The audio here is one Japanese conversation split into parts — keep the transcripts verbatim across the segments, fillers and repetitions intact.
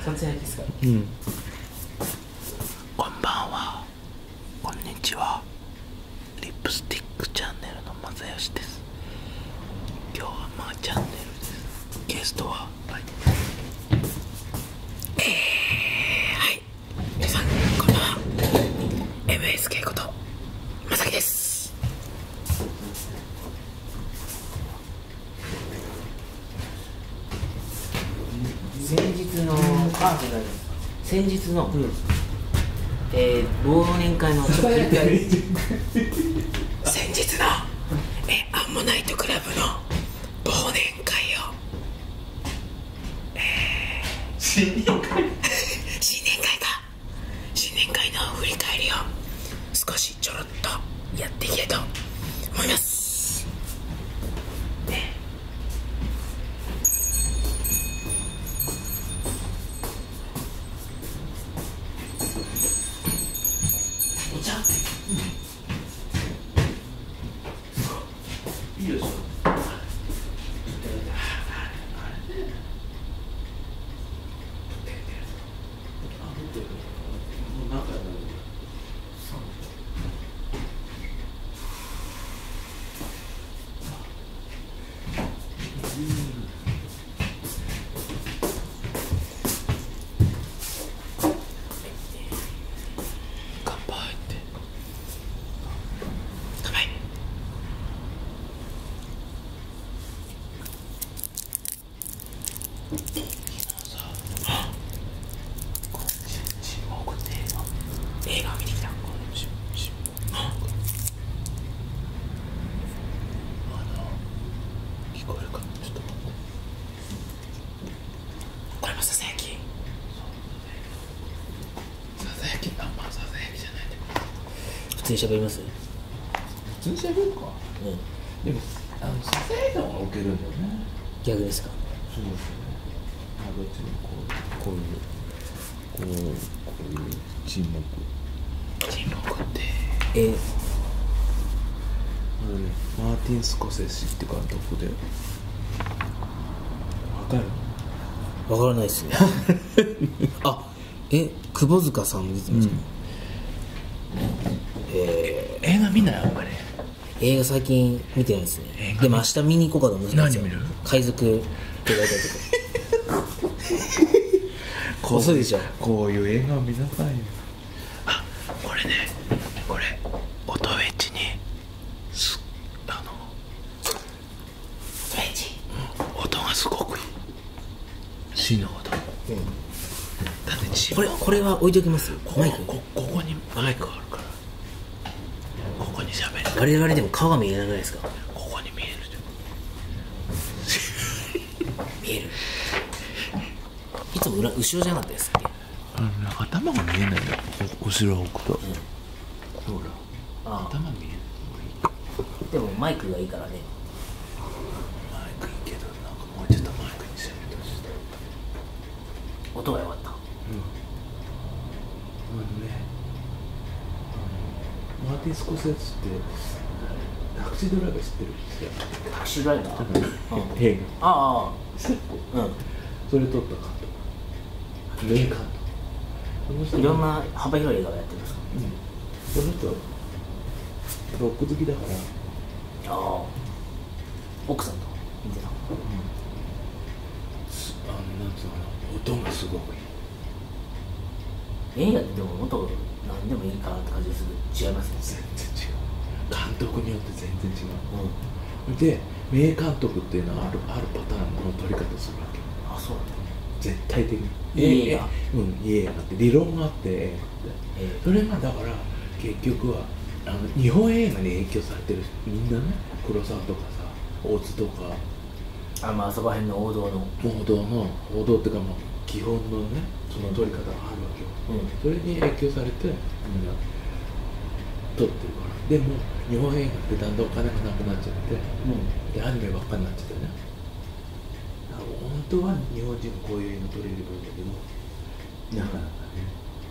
三千円ですか。 うん。こんばんは、こんにちは。リップスティックチャンネルの正義です。今日はまあチャンネルです。ゲストは、はい、えー、はい、皆さんこんばんは。 エムエスケー こと正樹です。 先日のあ先日の、うん、えー、忘年会のちょっと振り返り先日のえアンモナイトクラブの忘年会を、えー、新年会新年会か新年会の振り返りを少しちょろっとやっていきたいと思います。いいでしょ。乾杯って乾杯。昨日さ、沈黙って映画見てきた。沈黙。あの聞こえるかな、ちょっと待って。これもささやき。ささやき、あ、まあささやきじゃないで。 普通に喋ります？ 普通に喋るか。 うん。 でもあのささやいた方が受けるんだよね。 逆ですか？ そうですね。まあどっちもこうこういうこうこういう沈黙。 沈黙ってえー、 あのね、マーティン・スコセッシって監督で。わかる？ わからないですねあ、え、窪塚さん出てますか？うん、え映画見ないあんまり。 ー、映画最近見てないですね。でも明日見に行こうかと思ってますよ。 何見る？ 海賊って言われたりとか遅いでしょ。 こういう映画を見なさいよ。 あ、これね、これ音ウェッジにすあの音ウェッジ、うん、音がすごくいい。死の音、うん、だって血これこれは置いておきます。マイクこここにマイクがあるからここに喋る。 我々でも顔が見えなくないですか？ ここに見える見える。いつも裏後ろじゃなかったですっけ？ あのね、頭が見えないんだよ、後ろを置くと、うん、ほらああ、 頭見えない。 でもマイクがいいからね。 マイクいいけど、なんかもうちょっとマイクに攻めてほしい。 音が良かった。 うん、あのね、あのマーティン・スコセッシってタクシードライバー知ってる？ タクシードライバー、うん、 映画。 ああ、うん、 それ撮った監督、名監督。その人いろんな幅広い映画をやってるんですか？ うん、その人はロック好きだから。 ああ、奥さんと見てた。 うん、あのなんつうの、音がすごくいい。 映画ってでももっと何でもいいかなって感じでする。違いますね。 全然違う。監督によって全然違う。 うん、 で、名監督っていうのはあるあるパターンの撮り方するわけ。 あ、そうなんだ。 絶対的にいい映画、 うん、いい映画って理論があって映画って、 えー、 それがだから結局はあの日本映画に影響されてるみんなね、黒沢とかさ、大津とか、 あ、まあそこら辺の王道の王道の王道っていうか、まあ基本のね、その撮り方があるわけよ、 うん、 それに影響されてみんな撮ってるから。でも日本映画ってだんだんお金がなくなっちゃって、うん、でアニメばっかりになっちゃってね。だから本当は日本人もこういう映画撮れればいいんだけど、なかなかね。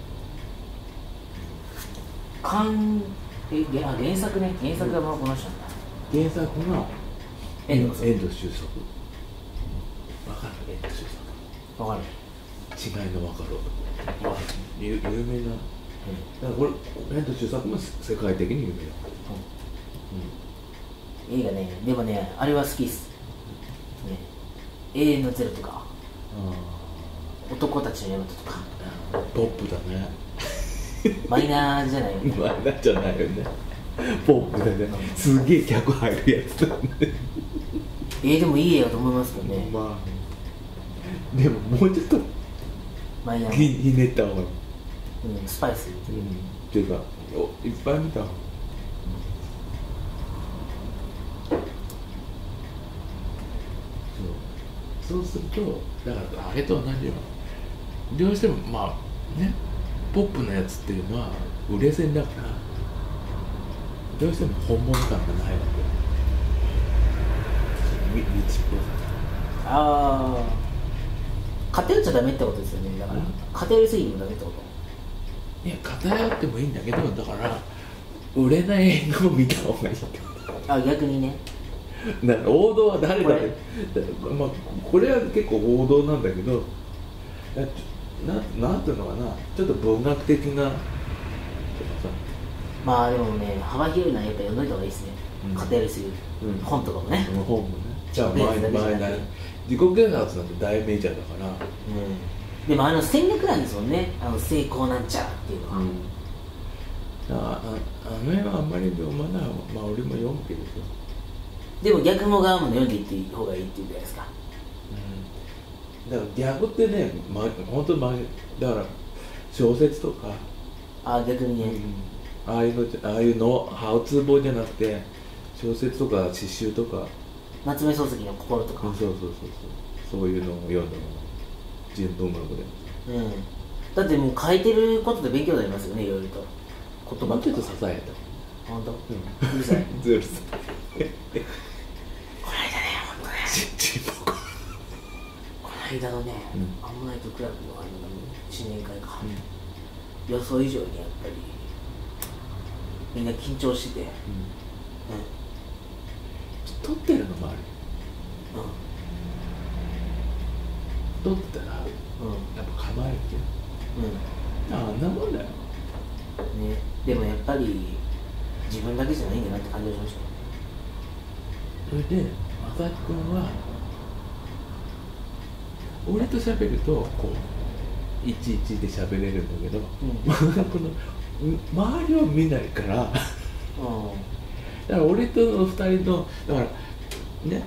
かんえあ原作ね、原作がこの人なんだ。 原作が遠藤遠藤周作。わかる？遠藤周作。 わかる。 違いの分かる男、有有名な、だからこれ千と千尋も世界的に有名だ、 うんうん、映画ね、でもねあれは好きっす、ね、永遠のゼロとか男たちのヤマトとかポップだねマイナーじゃないよねマイナーじゃないよねポップだね、すげえ客入るやつだねえー、でもいい映画と思いますけどね、 まあでももうちょっとマイナーひひねった方がいい、 うん、スパイス、 うん、っていうかいっぱい見た方がいい、そう、そうするとだからあれと同じよ、どうしてもまあねポップなやつっていうのは売れ線だからどうしても本物感がないわけ、みみちっぽさ、 ああ偏っちゃダメってことですよね、だから、うん、偏りすぎてもダメってこと、 いや偏ってもいいんだけど、だから売れない映画を見た方がいいってこと、 あ逆にね、 だから王道は誰だね、まあ、これは結構王道なんだけど、な, なんていうのかな、ちょっと文学的なとかさ、 まあでもね幅広いのはやっぱ読んどいた方がいいですね、うん、偏りすぎる、うん、本とかもね、 うん、本もね、じゃあ前前な自己啓発なんて大メジャーだから、うん、 でもあの戦略なんですもんね、あの成功なんちゃらっていうのは、うん、 あああの映画あんまり読まない、まあ俺も読むけどさ、 でも逆も側も読んでいった方がいいっていうじゃないですか、 だから逆ってね、ま、本当に曲げだから小説とかあ逆にね、 うん、ああいうのああいうのハウツー本じゃなくて小説とか詩集とか夏目漱石の心とか、 そうそうそうそうそういうのを読んだの人文学で、 うん、だってもう書いてることで勉強になりますよね、いろいろと言葉とかちょっと支えた本当、 うん、 うるさいずるさいこの間ね、本当ね沈黙間のね、うん、アンモナイトクラブのあの新年会か、うん、予想以上にやっぱりみんな緊張してて、うんうん、 撮ってるのもある、うん、撮ってたら、うん、やっぱ構えるっていう、うん、あんなもんだよ、ね、 でもやっぱり自分だけじゃないんだなって感じがしました。 それで正木君は俺と喋るとこういちいちで喋れるんだけど、うん、この周りを見ないから、うん、だから俺とのふたりのだからね、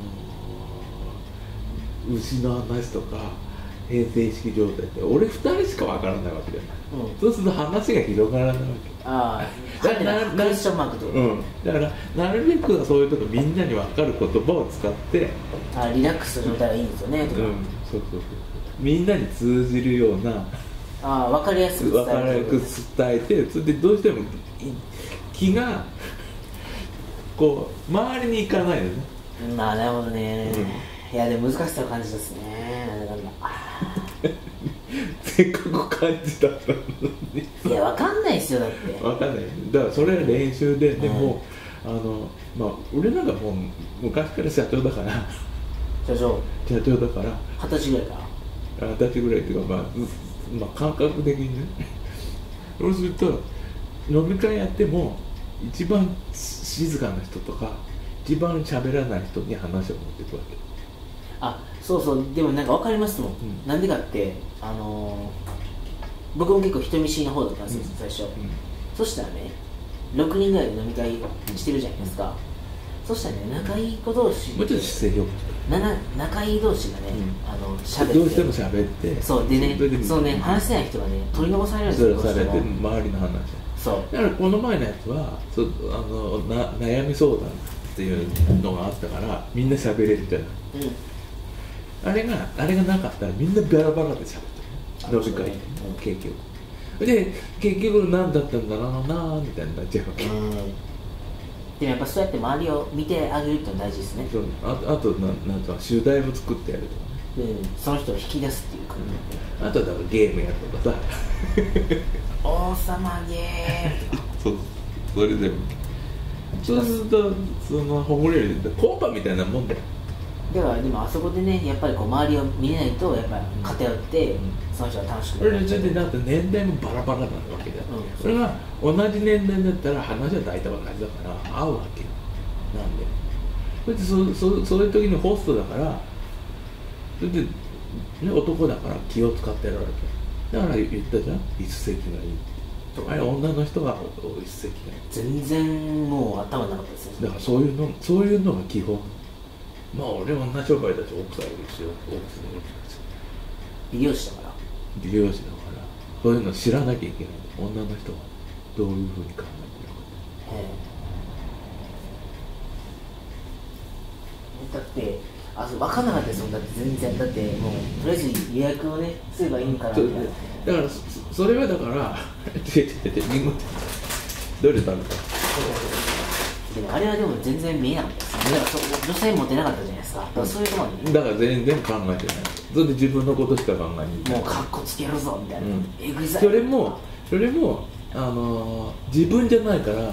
あのー、牛の話とか変性意識状態って俺ふたりしかわからないわけじゃない、うん、そうすると話が広がらないわけ。ああだからなクエスチョンマークと、うん、だからなるべくそういうとこみんなに分かる言葉を使ってあリラックスの状態がいいんですよねとか、うん、 そうそうそうみんなに通じるようなあ分かりやすく伝えて分かりやすく伝えてそれでどうしても気がこう周りに行かないよね。 まあなるほどね、うん、いやでも難しさを感じたっすねなんだかんだせっかく感じたのにいや分かんないっすよだって分かんないだからそれは練習で、うん、でも、うん、あのまあ俺なんかもう昔から社長だから社長社長だから二十歳ぐらいから二十歳ぐらいっていうか、まあ、まあ感覚的にねそうすると飲み会やっても一番静かな人とか一番喋らない人に話を持っていくわけ。 あそうそうでもなんか分かりますもん、うん、なんでかってあのー、僕も結構人見知りの方だったんですよ、うん、最初、うん、そしたらねろくにんぐらいで飲み会してるじゃないですか、うん、そしたらね仲いい子同士もうちょっと姿勢よく仲いい同士がね、うん、あの喋ってどうしても喋ってそうでねそうね話せない人はね取り残されるんですよ。 それされて周りの話そうだからこの前のやつはそあのな悩み相談っていうのがあったからみんな喋れるじゃない、うんあれがあれがなかったらみんなバラバラで喋ってる飲み会結局で結局何だったんだろうなみたいになっちゃうわけ、うん、でもやっぱそうやって周りを見てあげるっての大事ですね。 そう あ, あとななんか主題を作ってやるとかね、うん、その人を引き出すっていうか、 うん、あとはだからゲームやるとかさ王様ゲームそうそれでもそうするとそのほぐれるコンパみたいなもんだよ。 だからでもあそこでねやっぱりこう周りを見れないとやっぱり偏って、うん、その人が楽しく俺らそれでだって年代もバラバラなわけだよ、うん、それが同じ年代だったら話は大体同じだから合うわけよ。なんでそれで そ, そ, そういう時にホストだからそれで、ね、男だから気を使ってやるわけだから言ったじゃん、一席がいいあれ女の人が一席がいい。 全然もう頭なかったですよ。 だからそういうのそういうのが基本。まあ俺は女商売だし奥さんいるし奥さんいるし美容師だから美容師だからそういうの知らなきゃいけない。女の人はどういうふうに考えてるか。へえだってあそう分かんなかったですもん。だって全然だってもうとりあえず予約をねすればいいのかなみたいな。 だから そ, それはだから違う違う違うリンゴどれ食べた。 でもあれはでも全然見えなかったですね。だからそ女性持ってなかったじゃないですか。だからそういうところにだから全然考えてない。それで自分のことしか考えない。 もうカッコつけるぞみたいな、うん、えぐいさそれもそれもあのー、自分じゃないから、うん、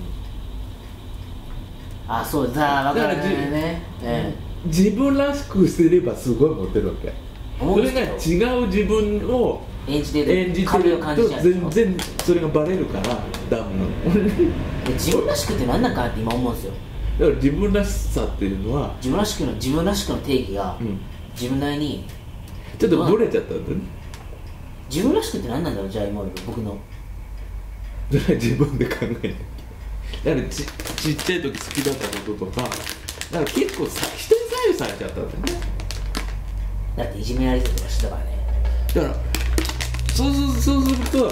あそうだ分かるね、 ね、うん、自分らしくすればすごいモテるわけ。それが違う自分を演じてる演じてると全然それがバレるからダメなの。 自分らしくって何なんかなって今思うんですよ。 だから自分らしさっていうのは自分らしくの自分らしくの定義が、うん、自分なりにちょっとブレちゃったんだね。 自分らしくって何なんだろう。じゃあ今僕のそれは自分で考えない。だからち, ちっちゃい時好きだったこととかだから結構さ人に左右されちゃったんだよね。 だっていじめられてとかしてたからね。だからそうすそうすると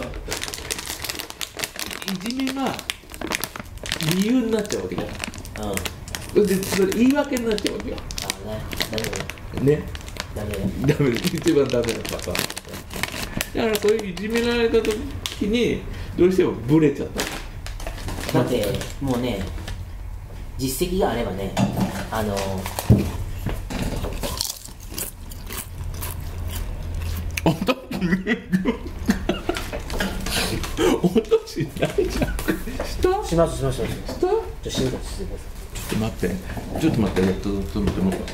いじめが理由になっちゃうわけじゃん。うん。でそれ言い訳になっちゃうわけよ。 ああね、ダメね。 ダメダメ一番ダメなパターン。だからそういういじめられた時にどうしてもブレちゃった。 だってもうね実績があればねあの音しないじゃん。したしますしますしますしたじゃあ静かにしてください。 ちょっと待ってちょっと待ってやっとちょっと待ってもう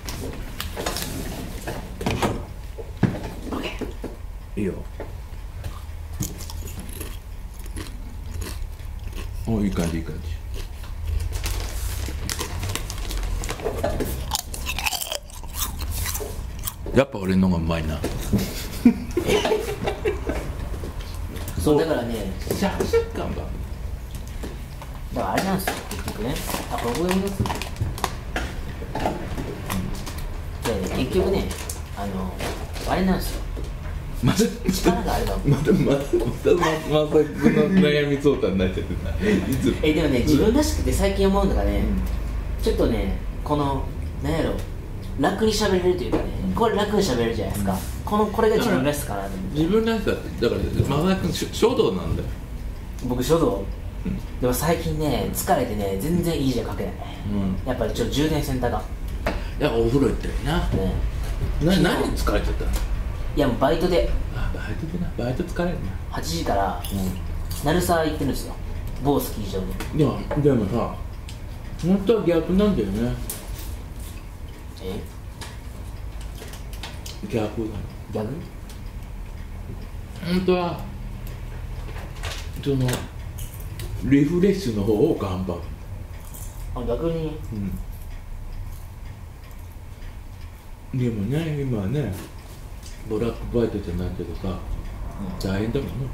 いいよ。おいい感じいい感じ。やっぱ俺のがうまいな。 そうだからねシャキシャキ感がだからあれなんですよ結局ね。あこれ覚えます、うん、で、ね、結局ねあのあれなんですよ。 また力があればまたまたまたまさくの悩み相談になっちゃってた。 えでもね自分らしくて最近思うのがね、うん、ちょっとねこのなんやろ楽に喋れるというかね、これ楽に喋れるじゃないですか、うん、このこれが自分らしさかなと思って。 自分らしさってだからまさく書道なんだよ。 僕書道、うん、でも最近ね疲れてね全然いい字が書けない、うん、やっぱりちょっと充電センターがいやお風呂行ったりな、ね、な何に疲れちゃったの。 いやもうバイトであバイトでなバイト疲れるな。 はちじから、うん、鳴沢行ってるんですよ某スキー場に。 でもでもさ本当は逆なんだよね。 え逆だよ。 逆本当はそのリフレッシュの方を頑張る。 あ逆に、 うん、でもね今はねブラックバイトじゃないけどさ、うん、大変だもんね。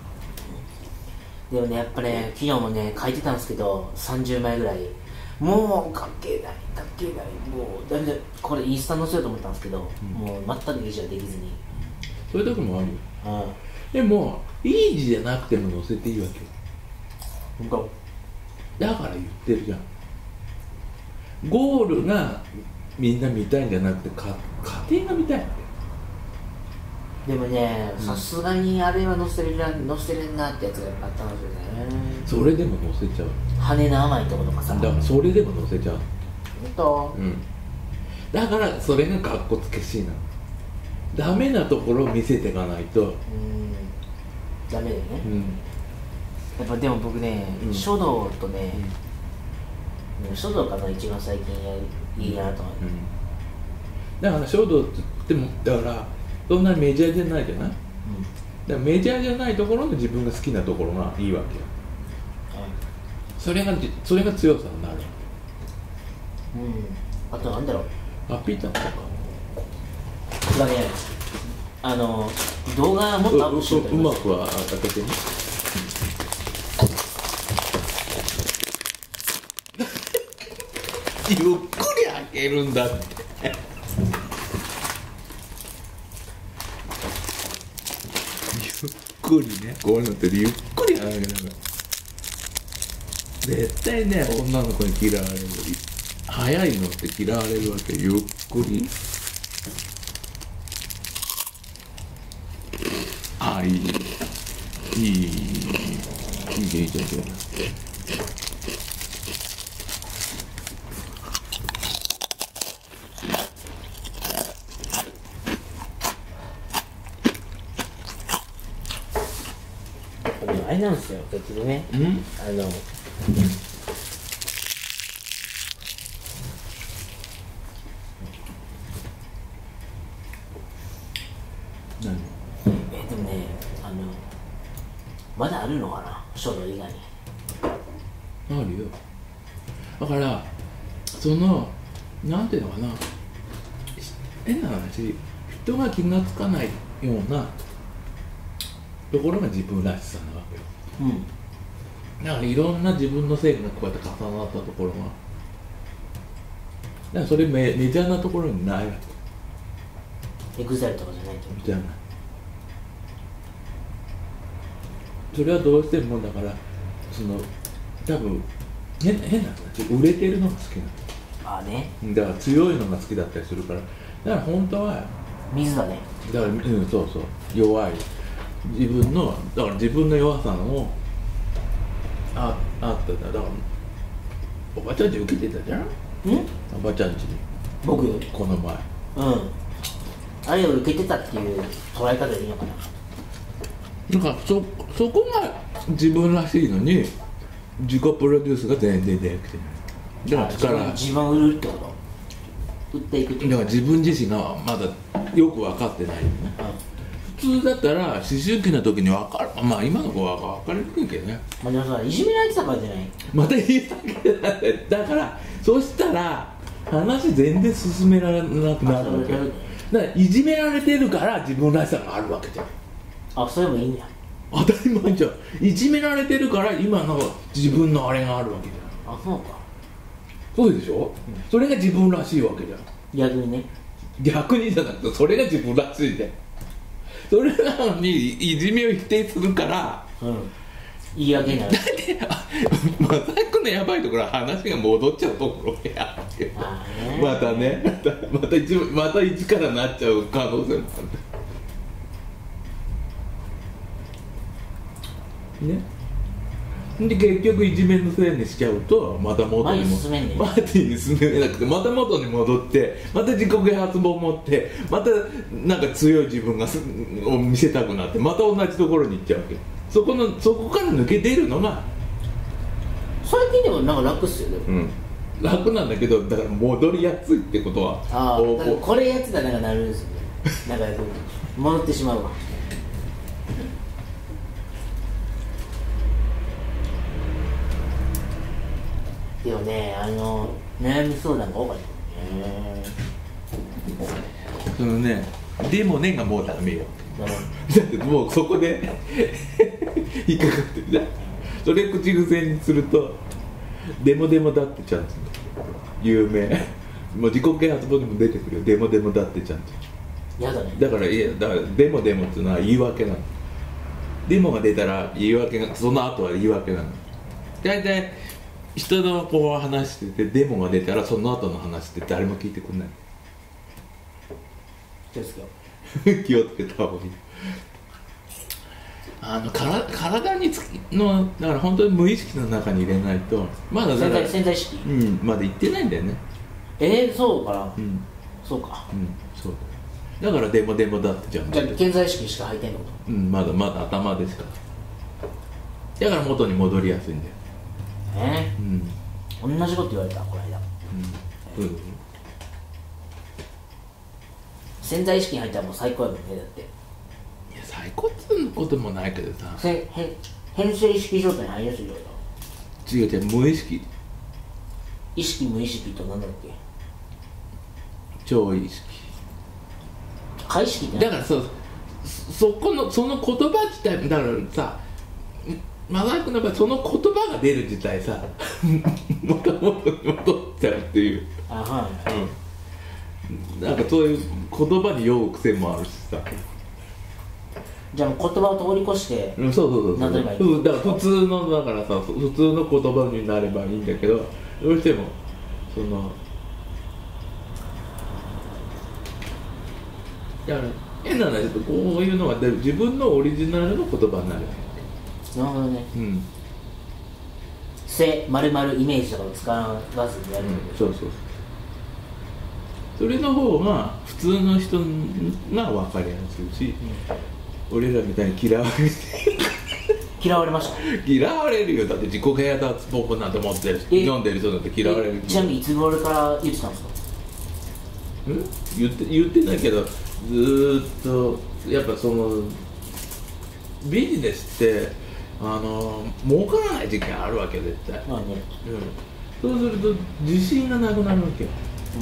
でもねやっぱね昨日もね書いてたんですけどさんじゅうまいぐらいもう書けない書けないもうだめだこれインスタ載せようと思ったんですけど、うん、もう全く記事はできずに。 そういうとこもあるよ、うん、でもいい字じゃなくても載せていいわけよ。 本当だから言ってるじゃん。ゴールがみんな見たいんじゃなくてか家庭が見たいわけ。でもねさすがにあれは載せれるな載せれるなってやつがあったんですよね。 それでも載せちゃう。 羽の甘いところとかさだからそれでも載せちゃう。 本当、うん、 だからそれがかっこつけしいな。ダメなところを見せていかないと。うんダメだよね、うん、やっぱでも僕ね、うん、書道とね、うん、書道かな一番最近やいいなと思って、 だから書道って言ってもだからそんなにメジャーじゃないじゃない、うん、だからメジャーじゃないところの自分が好きなところがいいわけよ、はい、それがそれが強さになる。 うん、あとなんだろう、 あ、ピーターとかがね、あの動画もっとアップしようとうまくは開けてねゆっくり開けるんだってゆっくりね、こういうのってゆっくり開けるのが絶対ね、女の子に嫌われる。早いのって嫌われるわけ。ゆっくり。あ、いいいいいいいいいいいいじゃん。 あれなんですよ、別にね、 うん、 あの何？ えでもね、あのまだあるのかな、書道以外に。 あるよ。だからそのなんていうのかな、変な話、人が気がつかないようなところが自分らしさなわけよ。うん。だからいろんな自分の成分がこうやって重なったところが、だからそれ メ, メジャーなところにないわけ。エグザイルとかじゃないと。 じゃない。それはどうしてもだからその多分変変な話、売れてるのが好きなの。 ああね。 だから強いのが好きだったりするから、だから本当は水だね。 だから、うん、そうそう、弱い自分の、だから自分の弱さのああったんだ。だからおばちゃんち受けてたじゃん。 うんおばちゃんちに僕この前、 うん、あれを受けてたっていう捉え方でいいのかな。 なんかそそこが自分らしいのに自己プロデュースが全然出なくて、だから力自分を売るってこと、売っていくってこと。 だから自分自身がまだよく分かってないよね、うん、普通だったら思春期の時に分かる、まあ今の子は分かりにくいけどね。 まあでもさ、いじめられてたからじゃない。 また言いたけどだからそしたら話全然進められなくなるわけ。だからいじめられてるから自分らしさがあるわけじゃん。 あ、それもいいんだよ。 当たり前じゃん。いじめられてるから今の自分のあれがあるわけじゃん。 あ、そうか。 そうでしょ、うん、それが自分らしいわけじゃん。 逆にね。 逆にじゃなくてそれが自分らしいで、それなのにいじめを否定するから、 うん、言い訳になる。 だってまさくのやばいところは話が戻っちゃうところやまたね、また一また一からなっちゃう可能性もあるね。で結局いじめのせいにしちゃうとまた元にも前に進めんねん。 前に進めなくてまた元に戻ってまた自己啓発本を持ってまたなんか強い自分がを見せたくなってまた同じところに行っちゃうわけ。そこのそこから抜け出るのが最近でもなんか楽っすよね、 うん、楽なんだけど、だから戻りやすいってことは、 ああ、これやってたらなんかなるんですよね。なんか戻ってしまうわ。でもね、あの悩み相談が多かった。 そのね、でもねがもうダメよ。だってもうそこで引っかかってるじゃん。それ口癖にするとでもでもだってちゃんと有名、もう自己啓発本にも出てくるよ。でもでもだってちゃんとやだね。 だからいやだからでもでもっていうのは言い訳なの。でもが出たら言い訳が、その後は言い訳なの。大体人のこう話してて、デモが出たらその後の話って誰も聞いてくんない。 気をつけよう気をつけた方がいい。あのから体につきのだから本当に無意識の中に入れないとまだだから潜在意識、 うん、まだ行ってないんだよね。 えー、そうかな、 うん、 そうか、 うん、そうだからデモデモだってじゃん。 じゃあ潜在意識しか入ってんのと、 うん、まだまだ頭ですからだから元に戻りやすいんだよ。 えー、 うん、 同じこと言われたこの間、 うん、うん、 潜在意識に入ったらもう最高やもんね。だっていや最高っていうこともないけどさ、 せへ変性意識状態に入りやすいよ。 違う違う、無意識、 意識無意識となんだっけ、 超意識開意識ってだからそうそそこのその言葉自体だからさ、マサイ君の場合その言葉が出る自体さ元々に戻っちゃうっていう、 あ、はい、 うん、なんかそういう言葉に酔う癖もあるしさ、 じゃあもう言葉を通り越して、 うん、そうそうそうそう、 なればいい、 うん、だから普通のだからさ普通の言葉になればいいんだけど、どうしてもそのだから変な話だとこういうのが出る自分のオリジナルの言葉になる。 なるほどね。 うん、 せ、まるまるイメージとかを使わずにやるんだけど、 そうそうそう、それの方が普通の人が分かりやすいし、うん、俺らみたいに嫌われて嫌われました。 嫌われるよ。だって自己啓発本なんて持ってる読んでる人だって嫌われる。 ちなみにいつ頃から言ってたんですか？ ん言って言ってないけど、ずーっとやっぱそのビジネスってあの儲からない時期あるわけ絶対、 まあね、 うん、そうすると自信がなくなるわけよ、うん、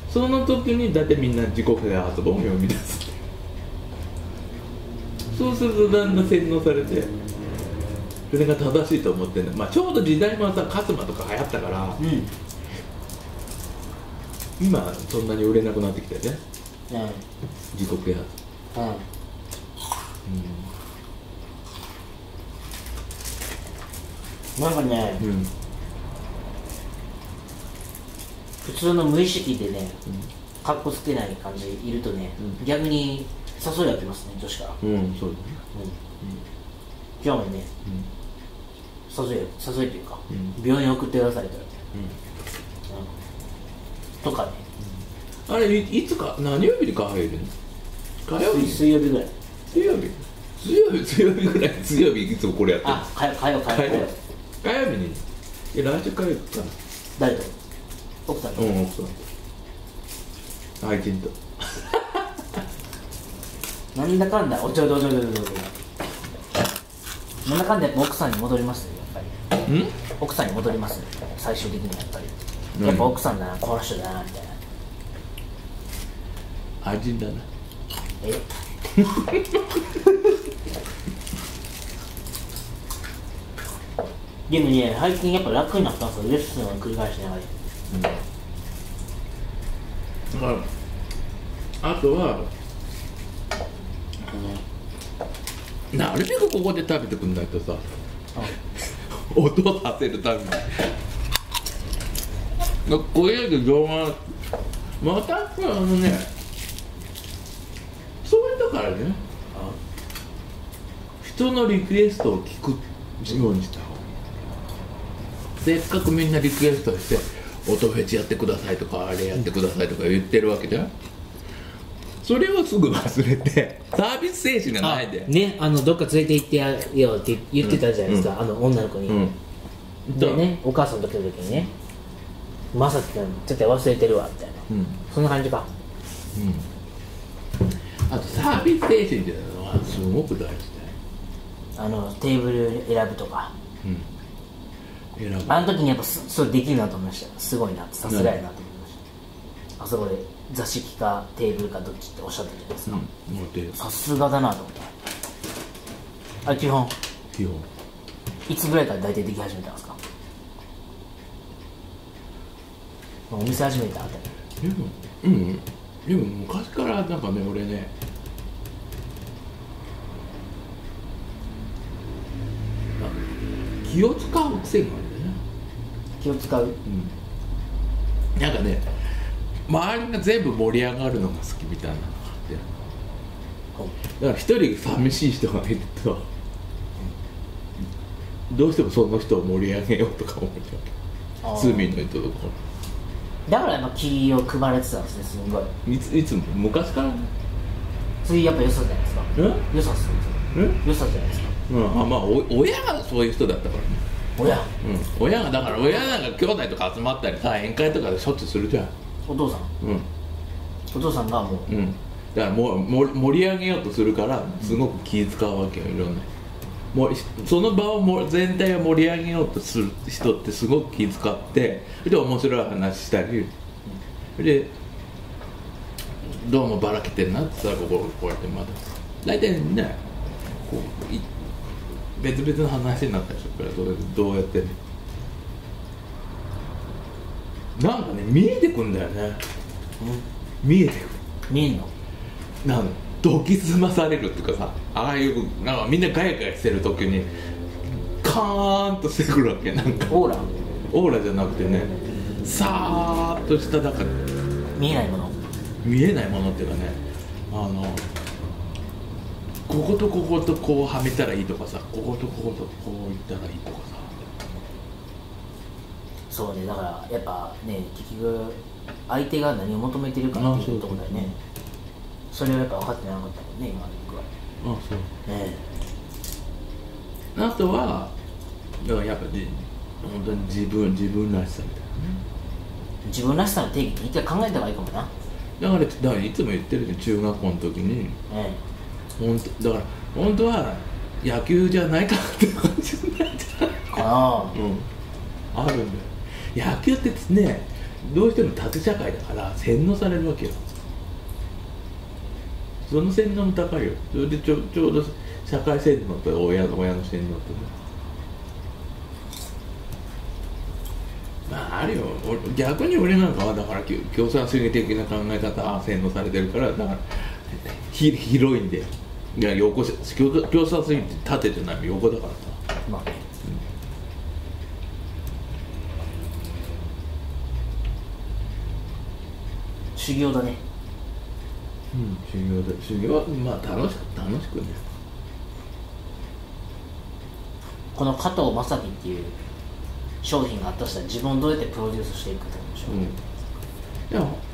その時にだってみんな自己啓発本を読み出す。そうするとだんだん洗脳されてそれが正しいと思ってる、まあ、ちょうど時代もさカズマとか流行ったから、うん、今そんなに売れなくなってきたよね、うん、自己啓発、うんうん、 なんかね、うん、普通の無意識でね、うん、かっこつけない感じでいるとね、うん、逆に誘いやってますね、女子から。うん、そうだね、うんうん、今日もね、うん、誘い、誘いというか、うん、病院送ってくださいって言われて、うんうん、とかね、 うん、あれ い, いつか何曜日に帰るの？火曜日？ 水曜日ぐらい。 水曜日？水曜日水曜日ぐらい。水曜日いつもこれやってる。 あ、火曜火曜火曜。 火曜日に。え、来週火曜日かな。 誰と？奥さんと。 うん、奥さん。愛人と。 なんだかんだ、おちょどちょどちょどちょなんだかんだやっぱ奥さんに戻りますよ、やっぱり。ん？奥さんに戻りますよ、最終的にやっぱり。やっぱ奥さんだな、この人だな、みたいな。 愛人だな。 えでもね、最近やっぱ楽になったんですよ、レッスンを繰り返しながら。 うん、だから、あとは、なるべくここで食べてくんないとさ、音をさせるために。こういう動画、またあのね、そういうだからね、人のリクエストを聞くようにした方がいい。せっかくみんなリクエストして音フェチやってくださいとかあれやってくださいとか言ってるわけじゃん。それをすぐ忘れてサービス精神がないでね、あのどっか連れて行ってやよって言ってたじゃないですか、うん、あの女の子に、うん、でね、お母さんと来た時にね、まさきくんちょっと忘れてるわみたいな、うん、そんな感じか、 うん、あとサービス精神っていうのはすごく大事だよ。あのテーブル選ぶとか、うん、選ぶあの時にやっぱそれできるなと思いました。すごいな、さすがやなと思いました、うん、あそこで座敷かテーブルかどっちっておっしゃったじゃないですか、さすがだなと思った。あれ基本基本いつぐらいから大体でき始めたんですか？お店始めたあたり。 でもうんでも昔からなんかね、俺ね気を使う癖があるんだよね。 気を使う、うん、 なんかね、周りが全部盛り上がるのが好きみたいなのがあって、だから一人寂しい人がいると、どうしてもその人を盛り上げようとか思っちゃう。隅の人とかだからやっぱ気を配られてたんですね、すごい。 いついつも昔からね。 そういうやっぱ良さじゃないですか。良さっすね。良さじゃないですか。 うん、あ、まあお親がそういう人だったからね。 親、うん、 親がだから親なんか兄弟とか集まったりさ、宴会とかでしょっちゅうするじゃん。 お父さん、うん、お父さんがもう、うん、 だからもうも盛り上げようとするからすごく気使うわけよ、いろんな。もうその場をも全体を盛り上げようとする人ってすごく気遣ってで面白い話したりでどうもばらけてるなって言ったらこここうやってまだ大体ねこうい別々の話になったりするからどうどうやってなんかね見えてくんだよね、うん、見えてくる見えんのなんかどきすまされるっていうかさ、ああいうなんかみんなガヤガヤしてる時にカーンとしてくるわけ。なんかオーラオーラじゃなくてね、さーっとしただから見えないもの見えないものっていうかね、あのこことこことこうはめたらいいとかさ、こことこことこういったらいいとかさ。 そうね、だからやっぱね結局相手が何を求めてるかっていうところだよね。それをやっぱ分かってなかったもんね、今の僕は。 あ、そうねえ。あとはだからやっぱり本当に自分自分らしさみたいなね。 自分らしさの定義って一回考えた方がいいかもな。 だからだからいつも言ってるけど中学校の時に、 ええ、本当だから本当は野球じゃないかなって感じになっちゃうかな。 うん、あるんだよ。野球ってねどうしても縦社会だから洗脳されるわけよ。その洗脳も高いよ。それでちょちょうど社会洗脳と親の親の洗脳とね、まああるよ。逆に俺なんかはだから共産主義的な考え方は洗脳されてるから、だからひ広いんで、いや横共産主義って縦じゃない横だからさ。 まあね、うん、修行だね。 うん、修行で修行はまあ楽しく楽しくね。 この加藤正樹っていう商品があったとしたら自分をどうやってプロデュースしていくかってことでしょ。 うん、でも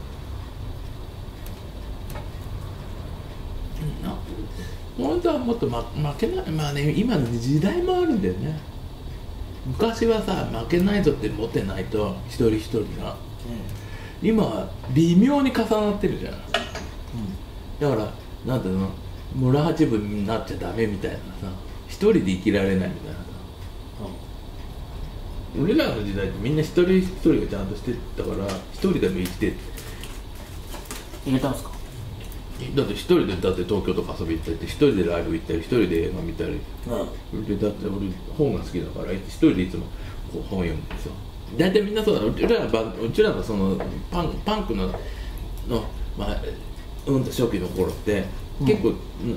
本当はもっと、ま、負けない、まあね今の時代もあるんだよね。昔はさ負けないぞって持ってないと一人一人が、うん、今は微妙に重なってるじゃん。だからなんていうの村八分になっちゃダメみたいなさ、一人で生きられないみたいなさ、うん、俺らの時代ってみんな一人一人がちゃんとしてたから一人でも生きて入れたんですか。 だって一人でだって東京とか遊び行ったり一人でライブ行ったり一人で映画見たり、うん、でだって俺本が好きだから一人でいつもこう本読んでさ、大体みんなそうだ。うちらのうちらのそのパンパンクののまあうんと初期の頃って結構、うん、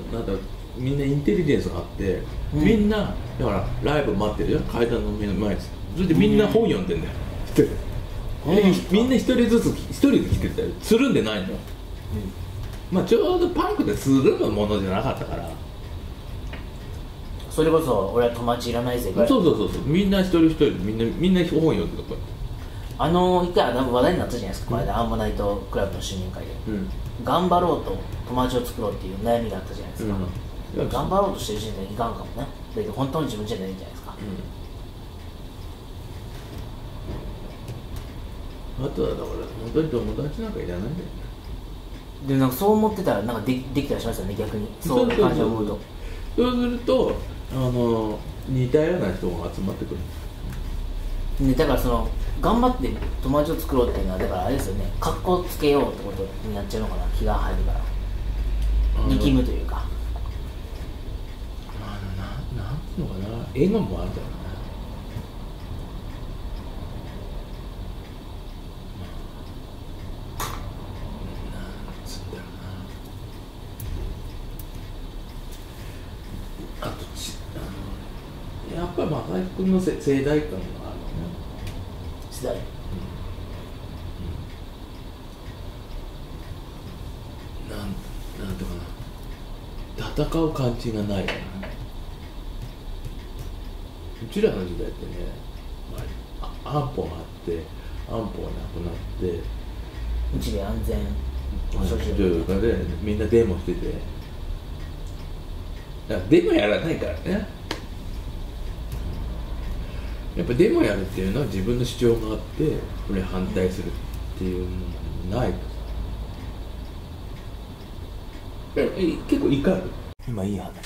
なんだみんなインテリジェンスがあって、うん、みんなだからライブ待ってるよ階段の目の前に。それでみんな本読んでんだよ、うん、でみんな一人ずつ一人で来てたよ。つるんでないの、うん、まあちょうどパンクでつるむものじゃなかったから、 それこそ俺は友達いらないぜぐらい。 そうそうそうそう、みんな一人一人みんなみんな本読んでた。 あの一回話題になったじゃないですか、この間、うん、アンモナイトクラブの新年会で、うん、頑張ろうと友達を作ろうっていう悩みがあったじゃないですか、うん、頑張ろうとしてる時点でいかんかもね。だけど本当に自分じゃないんじゃないですか、 うん、あとはだから本当に友達なんかいらないんだよね。 でなんかそう思ってたらなんか で, できたりしますよね、逆に。そういう感じを思うと。 そうするとあの似たような人が集まってくる。 ね、だからその頑張って友達を作ろうっていうのはだからあれですよね、格好つけようってことになっちゃうのかな、気が入るから力むというか、 あのななんていうのかな、映画もあるだろうな。なんつうんだろうな。あとちあのやっぱり正井君のせ世代感があるね。 世代、 うん、なんなんとかな、戦う感じがないよね。うちらの時代ってね、まあ、安保があって安保がなくなって日米安全保障というかでみんなデモしてて、だからデモやらないからね。やっぱデモやるっていうのは自分の主張があってこれ反対するっていうのがないとさ、 ええ結構怒る。今いい話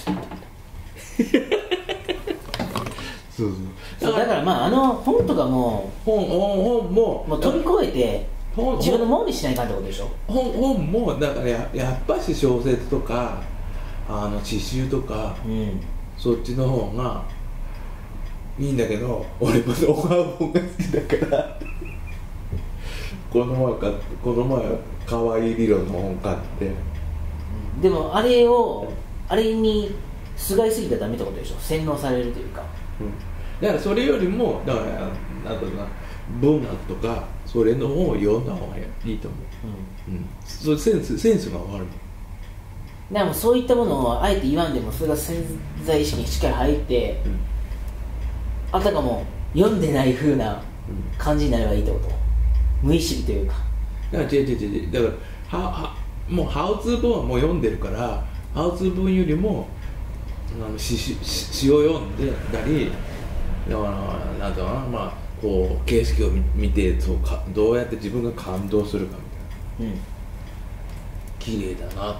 そうそうだからまああの本とかも本本本ももう飛び越えて本自分のものにしないかんってことでしょ。 本本もだから や, やっぱし小説とかあの詩集とか、 うん、 そっちの方がいいんだけど、俺もノウハウ本が好きだからこの前かこの前かわいい理論の本買って、 でもあれをあれにすがりすぎたらダメってことでしょ。洗脳されるというか、 うん、だからそれよりもだからなんだろうな、文学とかそれの本を読んだ方がいいと思う、うんうん、それセンスセンスが上がるもん。 でもそういったものをあえて言わんでもそれが潜在意識にしっかり入って、うん、あたかも読んでない風な感じになればいいってこと、無意識というか。 だから違う違う違う、だからははもうハウツー本はもう読んでるから、ハウツー本よりもあの詩詩を読んでたり、だからなんだろうな、まあこう景色を見てそうかどうやって自分が感動するかみたいな、うん、綺麗だな、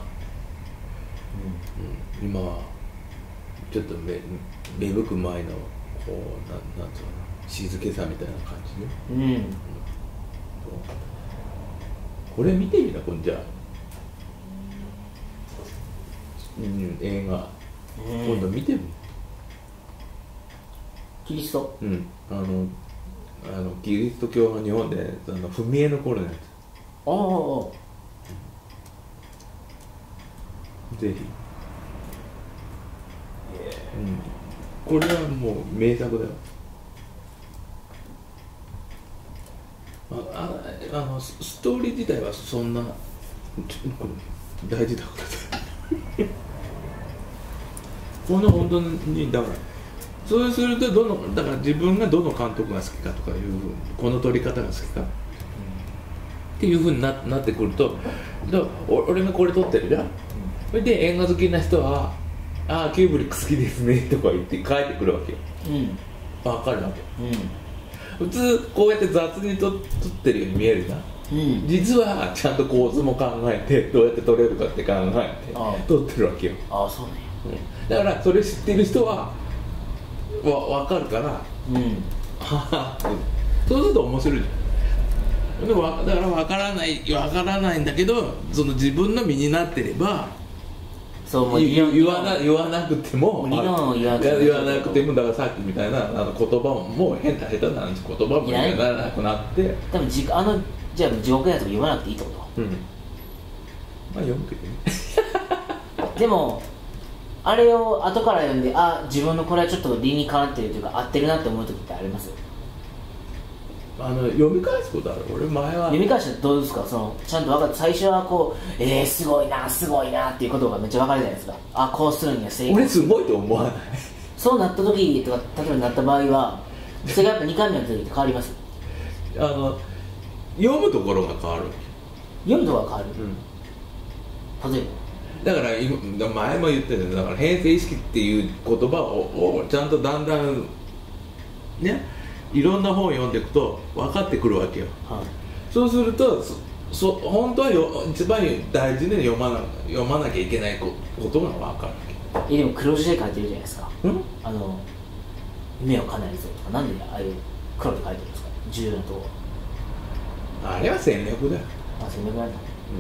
うんうん、今はちょっとめ芽吹く前のこうなんなんていうのかな、静けさみたいな感じね、うんうん、これ見てみたこんじゃ、うん、映画、うん、今度見てみ、 キリスト、 うん、あのあのキリスト教が日本であの踏み絵の頃のやつ、 ああ、 ぜひ、うん、これはもう名作だよ。あああのストーリー自体はそんな大事だからこの本当にだからそうするとどのだから自分がどの監督が好きかとかいうこの撮り方が好きか、うん、っていうふうに な, なってくるとだ俺がこれ撮ってるじゃん、それで映画好きな人は「ああキューブリック好きですね」とか言って書いてくるわけよ、うん、分かるわけ、うん、普通こうやって雑に撮ってるように見えるじゃん、うん、実はちゃんと構図も考えてどうやって撮れるかって考えて撮ってるわけよ。 ああそうね、 うん、だからそれ知ってる人はわ分かるから、うん、そうすると面白いじゃん。でもだから分からない分からないんだけど、その自分の身になってればそう言, 言, わな言わなくても理論を言わなくても言わなくてもだからさっきみたいなあの言葉ももう変な下手な言葉も言わなくなって多分じあのじゃあ地獄のやつも読まなくていいってこと、うん、 まあ読むけどねでもあれを後から読んであ自分のこれはちょっと理にかなってるというか合ってるなって思う時ってあります？ あの読み返すことある。俺前は読み返してどうですか、そのちゃんと分かって最初はこうえーすごいなすごいなっていうことがめっちゃ分かるじゃないですか。あこうするには成功俺すごいと思わないそうなった時とか例えばなった場合はそれがやっぱにかいめの時って変わります？ あの読むところが変わる。 読むところが変わる、うん、例えばだから前も言ってるんだから変性意識っていう言葉をちゃんとだんだんねいろんな本を読んでいくと分かってくるわけよ、はい、そうするとそそ本当はよ一番大事に読まな読まなきゃいけないことが分かるわけ。えでも黒字で書いてるじゃないですか、うん、あの夢を叶えるぞとかなんでああいう黒で書いてるんですか、重要なところ。 あれは戦略だよ。 あ戦略なんだ、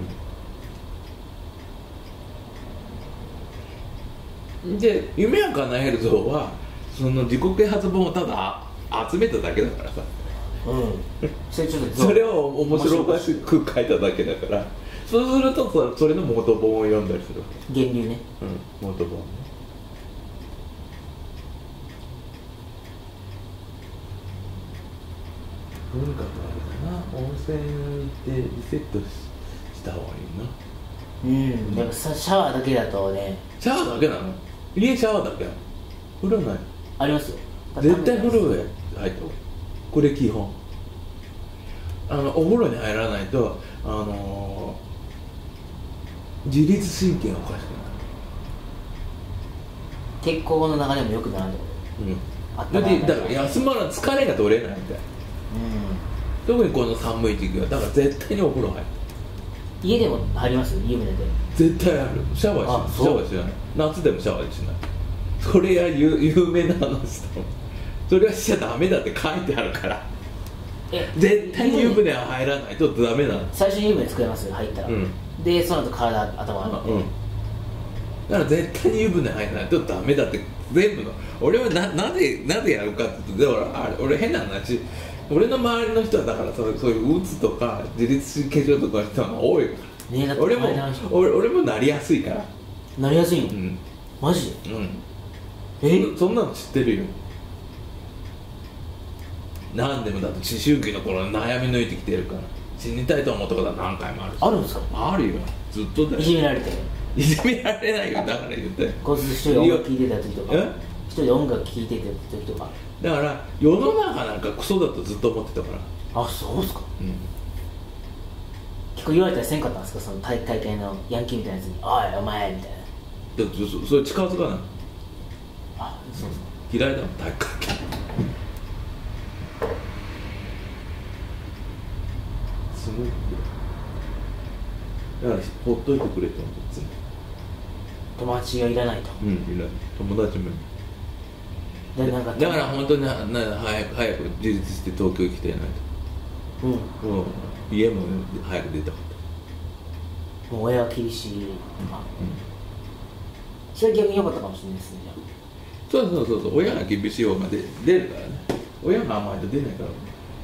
うんで夢を叶える像はその自己啓発本をただ集めただけだからさ、うん、それちょっとそれを面白く書いただけだからそうするとそれの元本を読んだりするわけ。 源流ね、 うん、元本ね。文化とあれだな、温泉に行ってリセットした方がいいな。 うん、でもさシャワーだけだとね。 シャワーだけなの？家シャワーだけなの？風呂ない？ ありますよ。 絶対風呂へ入った方がいい。これ基本。あのお風呂に入らないとあのー、自律神経がおかしくなる。 血行の流れも良くなるってこと。うん。だってだから休まない疲れが取れないみたいな。うん。特にこの寒い時期はだから絶対にお風呂入る。 家でも入ります湯船で。 絶対ある。シャワーしシャワーしない。夏でもシャワーしない。それは有有名な話だもん。それはしちゃダメだって書いてあるから。 え絶対に湯船は入らないとダメなの。 最初に湯船作れますよ入ったら、うん、でその後体頭洗って、うん、 だから絶対に湯船入らないとダメだって全部の。俺は な, なぜなぜやるかって言うと、だからあれ俺変な話、俺の周りの人はだからそうそういううつとか自律神経症とかの人が多いから、ね、俺も 俺, 俺もなりやすいから。 なりやすいの、うん、マジで。うん、えそ, そんなの知ってるよ。何でもだって思春期の頃の悩み抜いてきてるから、死にたいと思ったことは何回もあるし。 あるんですか。 あるよ、ずっとだよ。 いじめられていじめられないよ、だから言ってこいつ一人で音楽聴いてた時とか、一人で音楽聴いてた時とか。 だから世の中なんかクソだとずっと思ってたから。 あ、そうっすか。うん、結構言われたりせんかったんですか、その大会のヤンキーみたいなやつに「おいお前」みたいな。 だって そ, それ近づかない。 あ、そうですか。 嫌いだもん体育会系。すごい。だからほっといてくれと思って。 友達がいらないと。 うん、いらない。友達もいらない。だ, だから本当になな早く早く自立して東京行きたいなと。うん。もう家も早く出たかった。もう親は厳しい。うん。それは逆に良かったかもしれないですね。 じゃあ。そうそうそうそう。親が厳しい方が出出るからね。親が甘いと出ないから。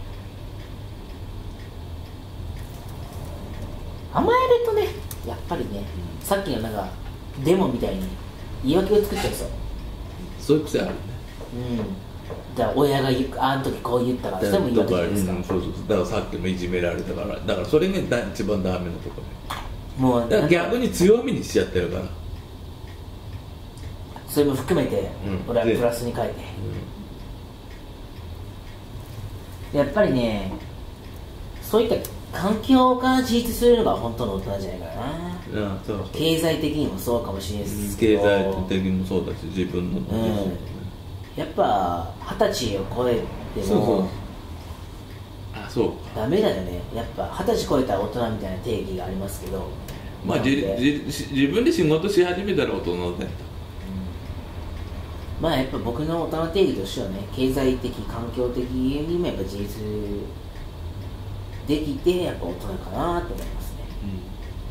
甘えるとね、やっぱりね、うん、さっきのなんかデモみたいに言い訳を作っちゃうんですよ。 そういう癖あるね。 うん。だから親が言う、あの時こう言ったから、それも言い訳じゃないですか。うん、 そうそうそう。だからさっきもいじめられたから、だからそれが一番ダメなところ。もうだから逆に強みにしちゃってるから。 それも含めて、うん、俺はプラスに書いて、うん、やっぱりね、そういった環境が自立するのが本当の大人じゃないかな。うん、そうそう。経済的にもそうかもしれないですけど、 経済的にもそうだし自分の、うん、 やっぱ二十歳を超えてもそうそう、 あ、そうダメだよね。やっぱ二十歳超えたら大人みたいな定義がありますけど、 まあじじ自分で仕事し始めたら大人だよ、うん、 まあやっぱ僕の大人定義としてはね、経済的環境的にもやっぱ自立できてやっぱ大人かなと思いますね。うん、うん、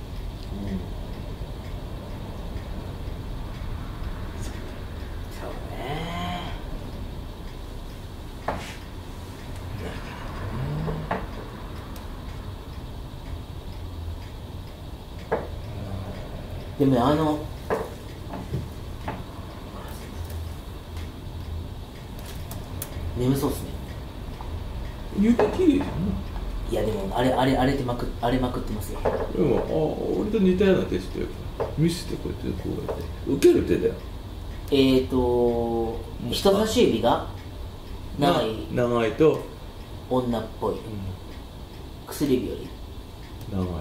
そうね。でもね、あの眠そうっすね。 言うときれいじゃん。 いやでもあれあれあれてまくあれまくってますよ。 でもあ俺と似たような手してるから見せてこうやってこうやって受ける手だよ。 えーと人差し指が長い長いと女っぽい、うん、薬指より長い。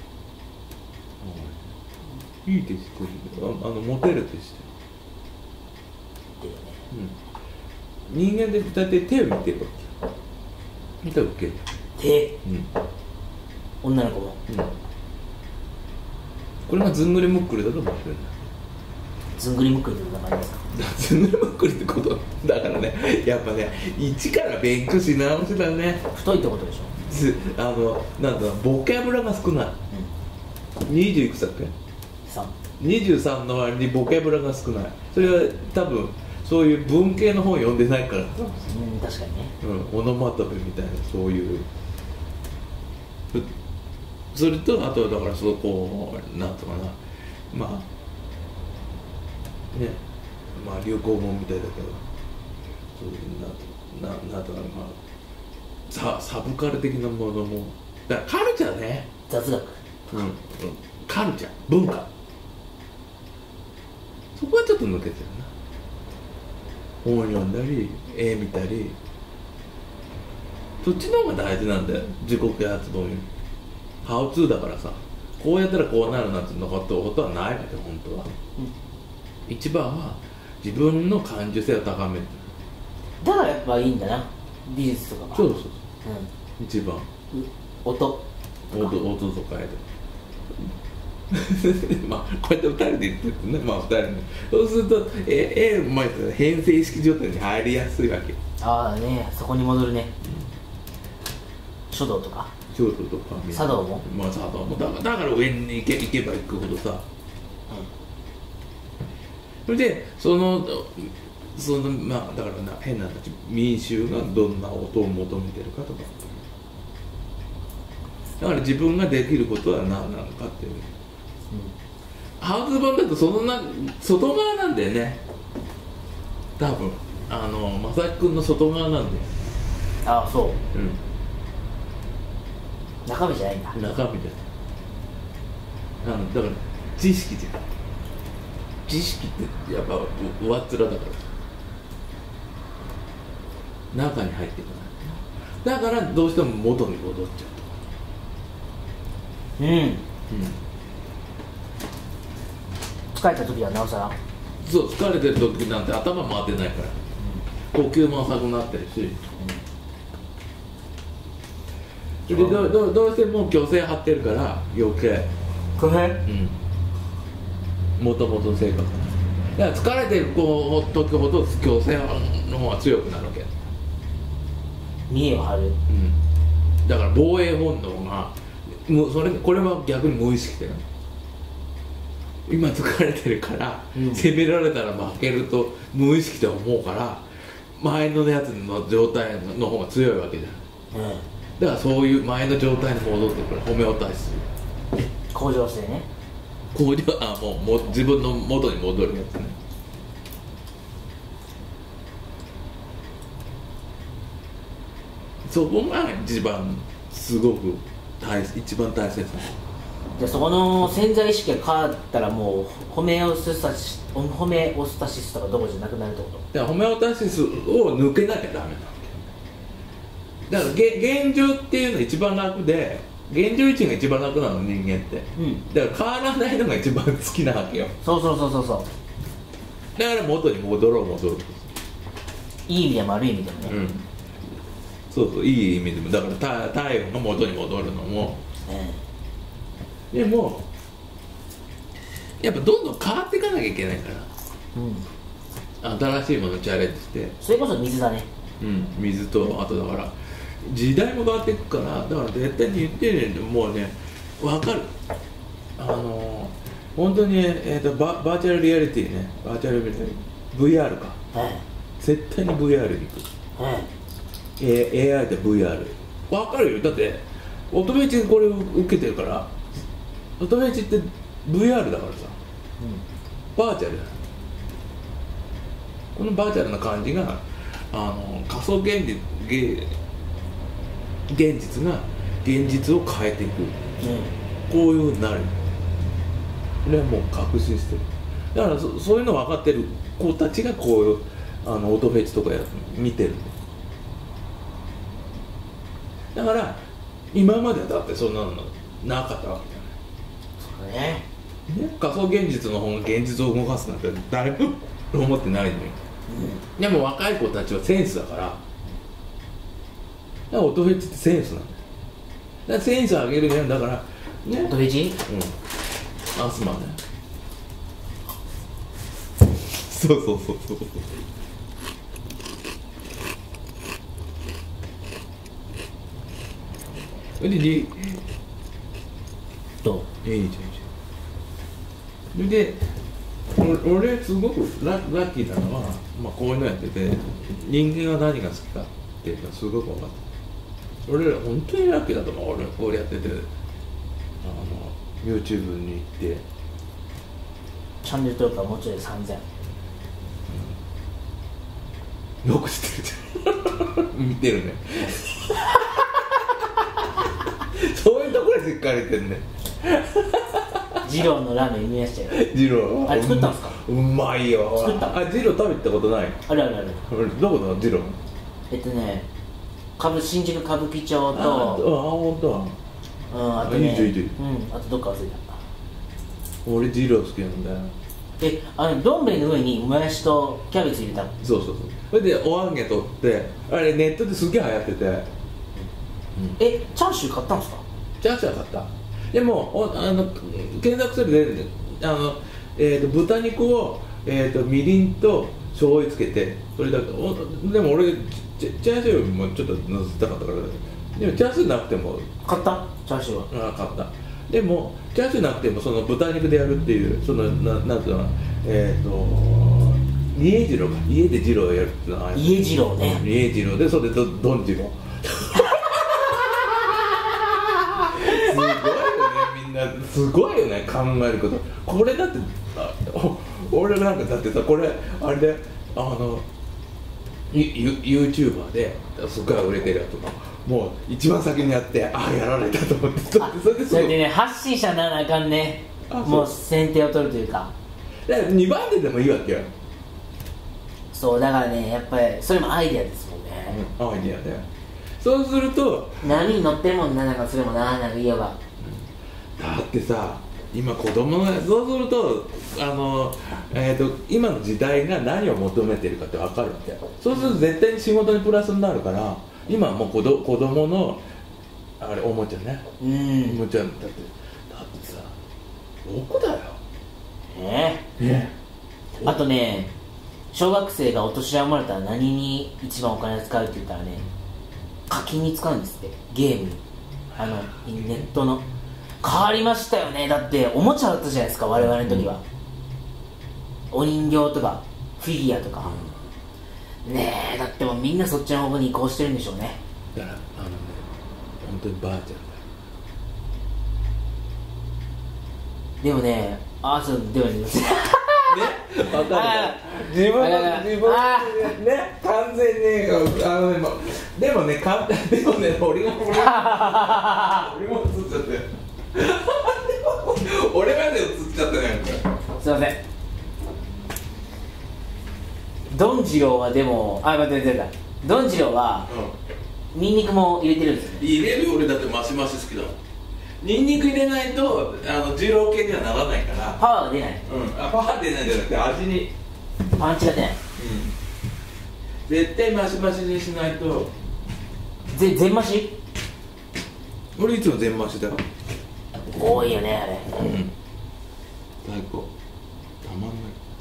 いい手してる。あのモテる手してる。だよね。うん。人間で大体手を見てるわけ。見たら受ける。 手、うん、女の子も、うん、 これがずんぐりむっくりだと思ってるんだ。 ずんぐりむっくりってことなんですか。 ずんぐりむっくりってことだからね、やっぱね一から勉強し直しだね。 太いってことでしょ。 あのなんだボキャブラが少ない、うん、にじゅういくつだっけ。さんにじゅうさんの割にボキャブラが少ない。それは多分そういう文系の本読んでないから。うん、 確かにね。 うん、オノマトペみたいなそういう。それとあとはだからそうこうなんとかな、まあね、まあ流行語みたいだけど、そういうなんとなんとかまあササブカル的なものもだからカルチャーね。 雑学。 うん、うん、カルチャー文化。そこはちょっと抜けてるな。本読んだり絵見たり。そっちの方が大事なんだよ、自己啓発本より。ハウツーだからさ、こうやったらこうなるなんてのことはないわけ本当は、うん、一番は自分の感受性を高める。 だからやっぱいいんだな、美術とかが。 そうそうそう、うん、一番音音音とかやる。 まあこうやってふたりで言ってるとね、まあふたりでそうするとえ A まあ変性意識状態に入りやすいわけ。 ああね、そこに戻るね、うん、書道とか書道とか茶道も、 まあ茶道もだからだから上に行け行けば行くほどさ、うん、それでそのそのまあだからな変な話、民衆がどんな音を求めてるかとか、だから自分ができることは何なのかっていう、うん、ハウス版だとそのな外側なんだよね、多分あの正木君の外側なんだよ。 ああそう、 うん、 中身じゃないんだ。 中身だよ。あのだから知識じゃん。知識ってやっぱ上っ面だから中に入っていかない。だからどうしても元に戻っちゃうと。 うん、うん、 うん疲れた時はなおさら。 そう、疲れてる時なんて頭回ってないから、うん、呼吸も浅くなってるし、うん、で ど, ど, どうしても虚勢張ってるから余計虚勢、 うん、もともとの性格だから疲れてる子時ほど虚勢の方が強くなるわけ。 見栄を張る、うん、 だから防衛本能がそれこれは逆に無意識だよ。今疲れてるから、うん、攻められたら負けると無意識で思うから前のやつの状態の方が強いわけじゃん、うん、だからそういう前の状態に戻ってくるホメオタシス、 向上性ね。 向上あもうも自分の元に戻るやつね。そこが一番すごく大一番大切な。 じゃあそこの潜在意識が変わったらもうホメオスタシスホメオスタシスとかどころじゃなくなるってこと。 だからホメオタシスを抜けなきゃダメなわけだからげ現状っていうのが一番楽で現状維持が一番楽なの人間って、うん、だから変わらないのが一番好きなわけよ。 そうそうそうそうそう。 だから元に戻ろう戻る。 いい意味でも悪い意味でもね、うん、 そうそういい意味でもだから体温が元に戻るのも、うん、でもやっぱどんどん変わっていかなきゃいけないから、うん、新しいものにチャレンジしてそれこそ水だね。 うん水とあとだから時代も変わっていくからだから絶対に言ってねもうね分かるあのー、本当に、えー、と バ, バーチャルリアリティねバーチャルリアリティ ブイアール か、はい、絶対に ブイアール に行く、はいえー、エーアイ で ブイアール 分かるよ。だってオトメチこれを受けてるからオトメチって ブイアール だからさ、うん、バーチャルだこのバーチャルな感じがあの仮想現実現実が現実を変えていく、うん、こういうふうになる。これはもう確信してる。だから そ, そういうの分かってる子たちがこういうあの音フェチとかや見てる。だから今まではだってそんなのなかったわけじゃない。そうね。ね仮想現実の方が現実を動かすなんて誰も思ってないのよ、うん、でも若い子たちはセンスだからだから音フェチってセンスなんだよ。だからセンス上げるんだからね音フェチうんアスマねそうそうそうそうそれでりどういいじゃんいいじゃん。で俺、俺すごくララッキーなのは、まあ、こういうのやってて人間が何が好きかっていうのはすごく分かった。俺ら本当にラッキーだと思う。俺、俺やっててあの YouTube に行ってチャンネル登録はもうちょいでさんぜん、 うん、よく知ってるじゃん見てるねそういうところでしっかりてんね二郎のラーメン見ましたよ。 二郎あれ作ったんですか。 うまいよ。 作った。 あ、二郎食べたことない。 あるあるある。 どこだ二郎。 えっとね歌舞新宿歌舞伎町とああ本当。 うんあとねいいじゃんいいじゃんうんあとどっか忘れちゃった。 俺二郎好きなんだよ。 えあのどん兵衛の上にもやしとキャベツ入れたの。 そうそうそう。それでお揚げ取ってあれネットですげえ流行ってて、うん、 えチャーシュー買ったんですか。 チャーシューは買った。 でもおあの検索するであの、えー、と豚肉を、えー、とみりんと醤油つけてそれだけおでも俺チャチャーシューもちょっとのせたかったからでもチャーシューなくても買ったチャーシューはあ買ったでもチャーシューなくてもその豚肉でやるっていうそのななんていうのえっ、ー、と家次郎か家で次郎をやるっていうのは家次郎ね家次郎でそれでどどん次郎すごいよねみんなすごいよね考えることこれだってあ俺なんかだってさこれあれであのユ YouTuber ですっごい売れてるやつがもう一番先にやってああやられたと思ってそれでそれでね発信者ならなあかんねもう先手を取るというかだからにばん手でもいいわけよそうだからねやっぱりそれもアイデアですもんね、 うん、アイデアだよそうすると波に乗ってるもんななんかそれもななんか言えばだってさ今子供がそうするとあの、えー、と今の時代が何を求めてるかって分かるわけそうすると絶対に仕事にプラスになるから今はもう子ど子供のあれおもちゃねうんおもちゃだってだってさ僕だよええねあとね小学生がお年玉もらったら何に一番お金を使うって言ったらね課金に使うんですってゲームにあのネットの変わりましたよねだっておもちゃだったじゃないですか我々の時は、うん、お人形とかフィギュアとか、うん、ねえだってもうみんなそっちの方向に移行してるんでしょうねだからあのね本当にばあちゃんだよでもねああそうでもねね、分かる自分の自分のね完全にあのでもでもねかでもね俺も俺も俺も映っちゃって俺まで映っちゃってなんかすいませんドン次郎はでもあ待って待って待ってドン次郎は、うん、ニンニクも入れてるんですよね入れるよ俺だってマシマシ好きだもんニンニク入れないとあの二郎系にはならないからパワーが出ない、 うん、あパワー出ないんじゃなくて味にパンチが出ない、うん、 絶対マシマシにしないとぜ全マシ俺いつも全マシだよ多いよねあれ、 うん、最高たまんない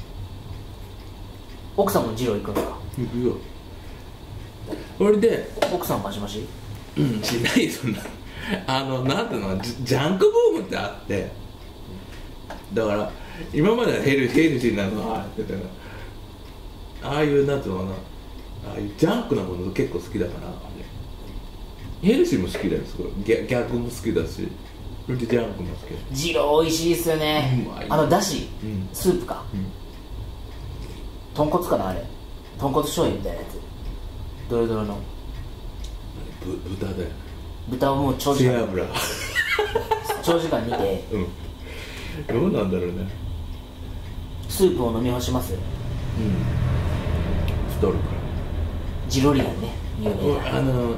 奥さんも二郎行くんですか行くよ俺で奥さんマシマシうんしないよそんなあのなんていうのジャンクブームってあってだから今まではヘルヘルシーなのはあってたからああいうなんていうのかなああいうジャンクなもの結構好きだからヘルシーも好きだよすごい逆逆も好きだしそれでジャンクも好きだ二郎美味しいですよねあのだし、うん、スープか、うん、豚骨かなあれ豚骨醤油みたいなやつドロドロのぶ豚だよ豚をもう長時間背脂長時間煮て、 うん、どうなんだろうねスープを飲み干しますうん太るからジロリアンね有名なあのう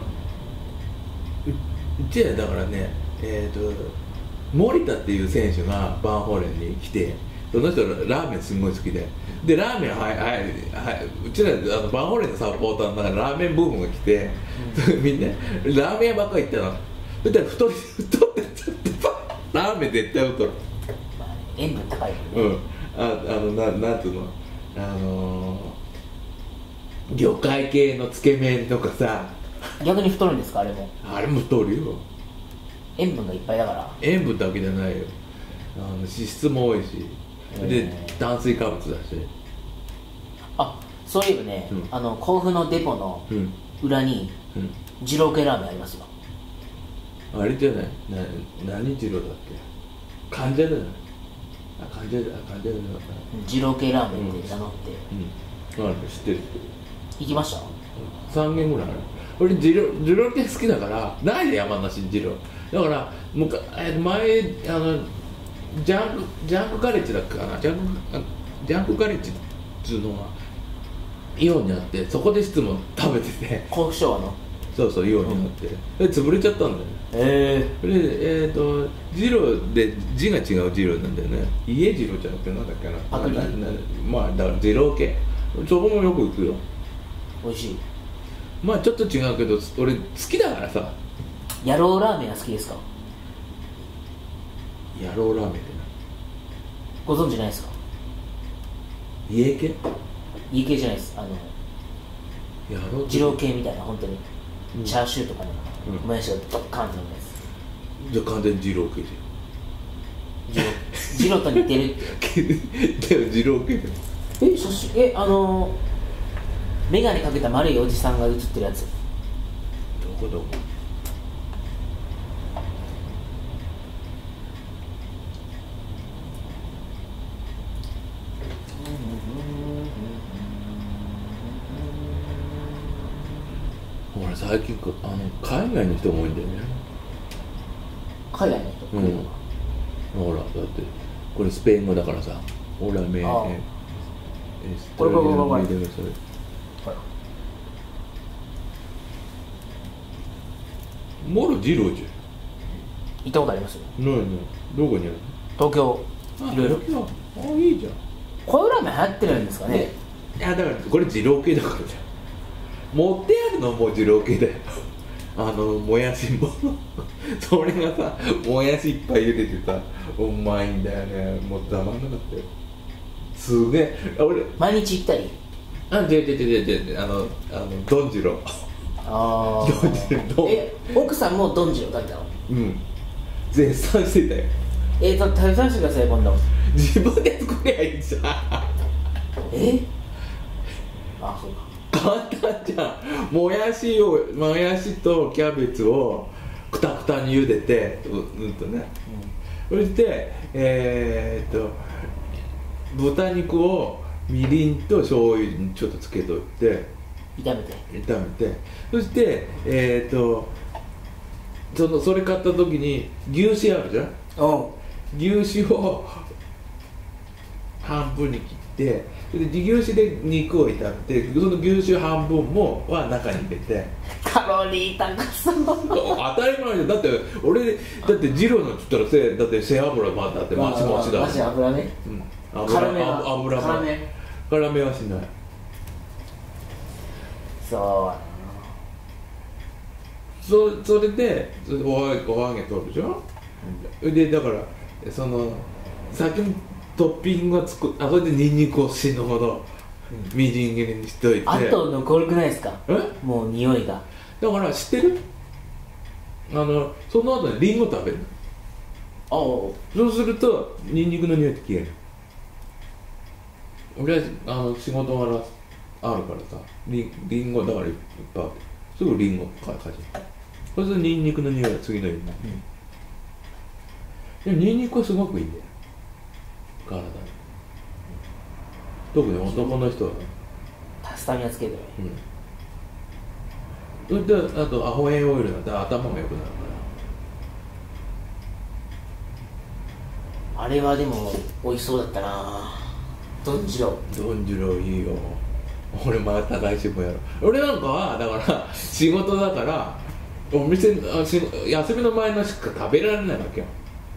うちはだからねえっ、ー、と森田っていう選手がバンホーレンに来てその人ラーメンすごい好きででラーメンはいはい、はい、うちらあのバンホーレンのサポーターの中でラーメンブームが来て、うん、みんなラーメン屋ばっかり行ったのそしたら太り太ってちょっとラーメン絶対太る、 まあ、塩分高いよねうんああのななんていうのあのー、魚介系のつけ麺とかさ逆に太るんですかあれもあれも太るよ塩分がいっぱいだから塩分だけじゃないよあの脂質も多いしで炭水化物だしあそういえばね、うん、あの甲府のデポの裏に、うんうん、二郎系ラーメンありますよあれじゃないな何二郎だっけ患者だよあ患者だ患者だ二郎系ラーメンって名乗ってうん、うん、知ってる行きましたさん軒ぐらいある俺二郎二郎系好きだからないで山梨に二郎だからもう前あのジャンクジャンクカレッジだっけかなジャンクジャンクカレッジっていうのがイオンにあってそこでいつも食べてて甲府昭和のそうそうイオンにあって、うん、で潰れちゃったんだよねへえでえっ、ー、と二郎で字が違う二郎なんだよね家二郎じゃなくてなんだっけなパクリまあだから二郎系そこもよく行くよ美味しいまあちょっと違うけど俺好きだからさ野郎ラーメンは好きですか野郎ラーメンってご存知ないですか？ 家系家系じゃないです。あの野郎二郎系みたいな、本当に、 うん、 チャーシューとかね、 うん、 もやしがドッカンって飲むやつ。 じゃあ完全に二郎系じゃん。 二郎と似てるってでも二郎系だよ。 え、写真、え、あの眼鏡かけた丸いおじさんが写ってるやつ。 どこどこ？ほら最近あの海外の人が多いんだよね。 海外の人、 うん、ほらだってこれスペイン語だからさ、ほらめえこれこれこれこれそれもろ二郎じゃん。 行ったことありますよ。 ないない。どこにあるの？ 東京。いろいろ。 あ、いいじゃん。 こういうラーメン流行ってるんですかね。 いやだからこれ二郎系だからじゃん。持ってあるのも二郎系だよ。あのもやしもそれがさ、もやしいっぱい茹でてさ、うまいんだよね。もうたまんなかったよ。すげえ。俺毎日行ったり。 あ、違う違う違う違う、あのあのどん次郎。 ああ。え、奥さんもどん次郎だったの？ うん。絶賛してたよ。 えーと、食べさせてください、今度。 自分で作りゃいいじゃん。 え？あ、そうか。 簡単じゃん。もやしを、もやしとキャベツをくたくたに茹でて、ううんとね。うん、そして、えー、っと豚肉をみりんと醤油にちょっとつけといて。 炒めて。 炒めて、そして、えー、っとそのそれ買った時に牛脂あるじゃん。 おう。 牛脂を半分に切って、で牛脂で肉を炒めて、その牛脂半分もは中に入れて。 カロリー高そう当たり前で、だって俺だって二郎のっつったらせだって背脂まだってマシマシだ。 マシ油ね。 うん。油辛めは油辛め辛めはしない。 そうそそれでそれでお揚げお揚げ取るでしょ。うん、でだからその先にトッピングを作っあそれでニンニクを死ぬほどみじん切りにしといて、 あと残るくないですか？ えもう匂いが。 だから知ってる？あのその後にリンゴ食べる。 ああ。 そうするとニンニクの匂いって消える。俺はあの仕事柄あるからさ、リンリンゴだからいっぱいある。すぐリンゴかかじる。そうするとニンニクの匂いが次の日になる。うん、でもニンニクはすごくいいんだよ、体に。特に男の人はスタミナつけてる。 うん。それであとアホエイオイルなんて頭が良くなるから。 あれはでも美味しそうだったな。どんじろう。 どんじろういいよ。俺また来週もやろう。俺なんかはだから仕事だからお店あし休みの前のしか食べられないわけよ。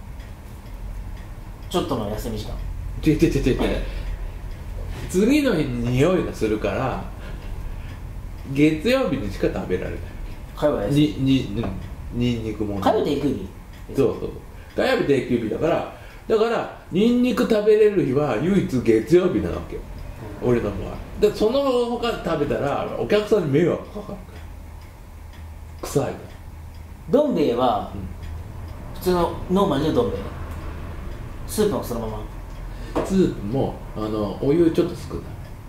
ちょっとの休み時間。 違う違う違う違う。次の日に匂いがするから月曜日にしか食べられない。 火曜日にににんにくも火曜日定休日。 そうそう。火曜日定休日だからだからにんにく食べれる日は唯一月曜日なわけよ。俺の場合でその他食べたらお客さんに迷惑かかる。臭いから。 どん兵衛は、うん、普通のノーマルのどん兵衛。スープもそのまま。 スープもあのお湯ちょっと少ない。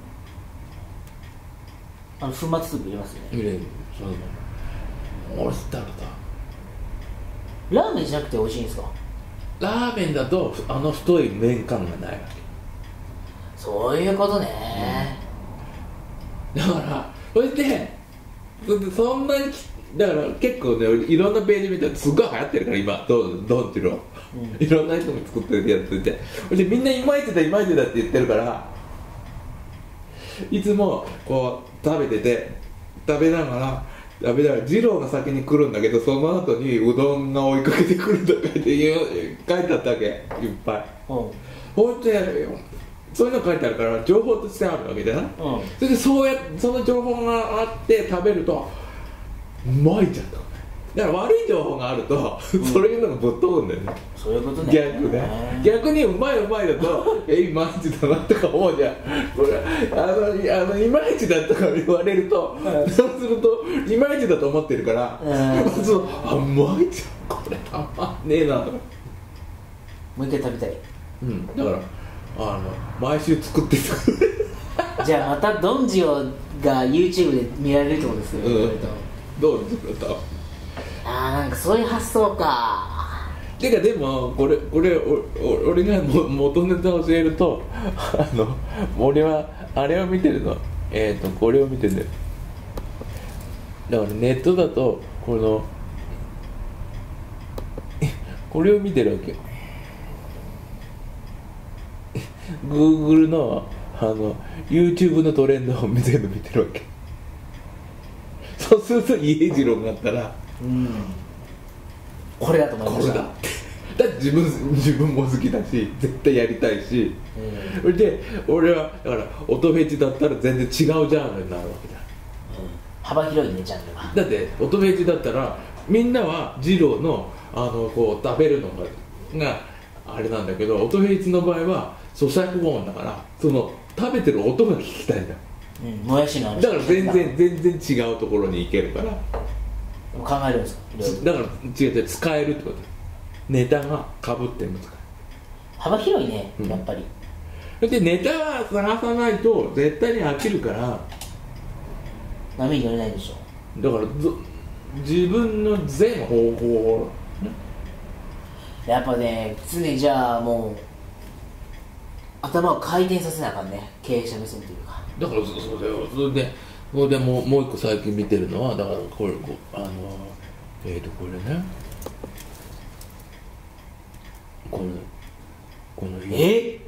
あの粉末スープ入れますよね。 入れるそのまま。俺したらさ、 ラーメンじゃなくて美味しいんですか？ ラーメンだとあの太い麺感がないわけ。 そういうことね、 うん、だからそれでそんなにだから結構ねいろんなページ見たらすごい流行ってるから今どうどうっていうの、うん、いろんな人も作ってるやつででみんないまいちだいまいちだって言ってるからいつもこう食べてて食べながら食べながら二郎が先に来るんだけどその後にうどんが追いかけてくるとかっていう書いてあったわけいっぱい。ほんとやるよ。そういうの書いてあるから情報としてあるわけじゃない、うん、それでそうやその情報があって食べるとうまいじゃんとかだから悪い情報があると、うん、そういうのがぶっ飛ぶんだよね。 そういうことね。 逆ね。逆にうまいうまいだとえいまいちだなとか思うじゃん。これあのあのいまいちだとか言われると、うん、そうするといまいちだと思ってるから、うん、そうあうまいじゃんこれあんまねえなとか。 もう一回食べたい。 うん。だからあの毎週作ってた。 じゃあまたドンジオが YouTube で見られるってことですよね。うん、 どう作った？ あーなんかそういう発想か。 てかでもこれこれおお俺がも元ネタ教えるとあの俺はあれを見てるのえっ、ー、とこれを見てるんだよ。だからネットだとこのこれを見てるわけよ。Google のあの YouTube のトレンドを全部見てるわけ。そうすると家次郎があったら、うん、 これだと思いました。 これだだって自分自分も好きだし絶対やりたいし、それ、うん、で俺はだから音フェチだったら全然違うジャンルになるわけだ、 うん、幅広いねジャンルが。 だって音フェチだったらみんなは次郎のあのこう食べるのががあれなんだけど、音フェチの場合は咀嚼音だからその食べてる音が聞きたいんだよ。 うん、もやしの話だから全然全然違うところに行けるから考えるんですか。 だから違う違う使えるってこと。ネタがかぶってるの使える。 幅広いね、うん、やっぱり。 でネタは探さないと絶対に飽きるから波に乗れないでしょ。 だから自分の全方向を、 ね、やっぱね常にじゃあもう頭を回転させなあかんね、経営者目線というか。 だからそうだよ。それでそれでもうもう一個最近見てるのはだからこれこあのえーとこれねこのこのえ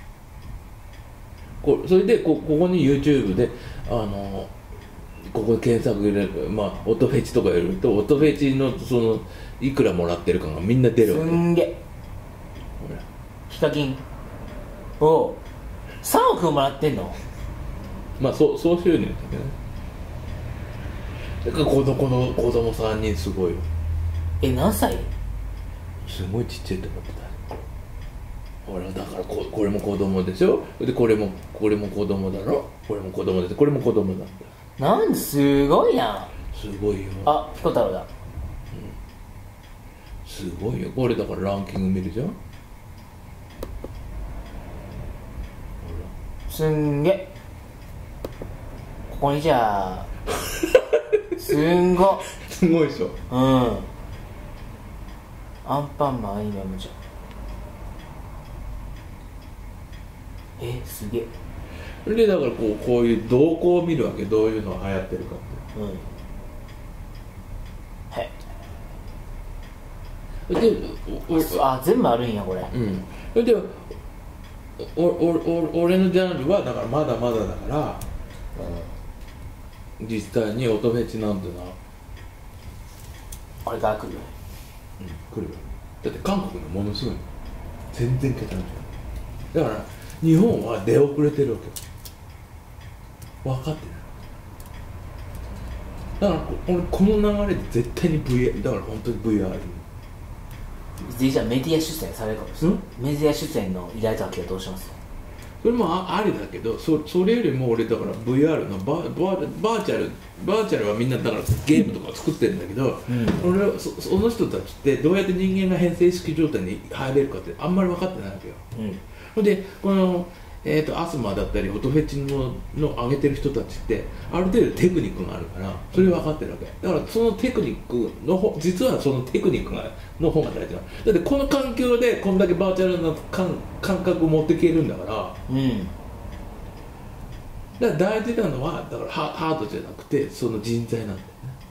これそれでこここに YouTube であのここ検索入れる、まあ音フェチとか入れると音フェチのそのいくらもらってるかがみんな出るわけ。 すんげえヒカキンおうさんおくもらってんの。 まあそう総収入だけどね。だからこのこの子供さんにんすごいよ。 え何歳？ すごいちっちゃいと思ってた。ほらだからここれも子供でしょ。でこれもこれも子供だろ。これも子供でこれも子供なんだ。 なんですごいやん。 すごいよ。 あピコ太郎だ。うん、 すごいよ。これだからランキング見るじゃん。 すんげえここにじゃあすんごすごいでしょ。 うんアンパンマンアニメもじゃえすげえ。 でだからこうこういう動向を見るわけ。どういうのが流行ってるかって。うん、 へであ全部あるんやこれ。 うんそれでおおお俺のジャンルはだからまだまだだから、うん、実際に音フェチなんてなあれから来るよ。 うん来るよ。だって韓国のものすごい全然桁なんじゃん。だから日本は出遅れてるわけよ。分かってない。だから俺この流れで絶対に ブイアール だから本当に ブイアールじゃあメディア出演されるかもしれない。メディア出演の依頼先はどうします？ それも あ, ありだけど そ, それよりも俺だから ブイアール のバ バ, バーチャルバーチャルはみんなだからゲームとか作ってるんだけど、うん、俺は そ, その人たちってどうやって人間が変性意識状態に入れるかってあんまり分かってないわけよ。うん、でこのえー、とアスマだったり音フェチ の, の上げてる人たちってある程度テクニックがあるからそれ分かってるわけだからそのテクニックの方実はそのテクニックがの方が大事なだってこの環境でこんだけバーチャルな感, 感覚を持っていけるんだから、うん、だから大事なのはだからハードじゃなくてその人材なんだよね。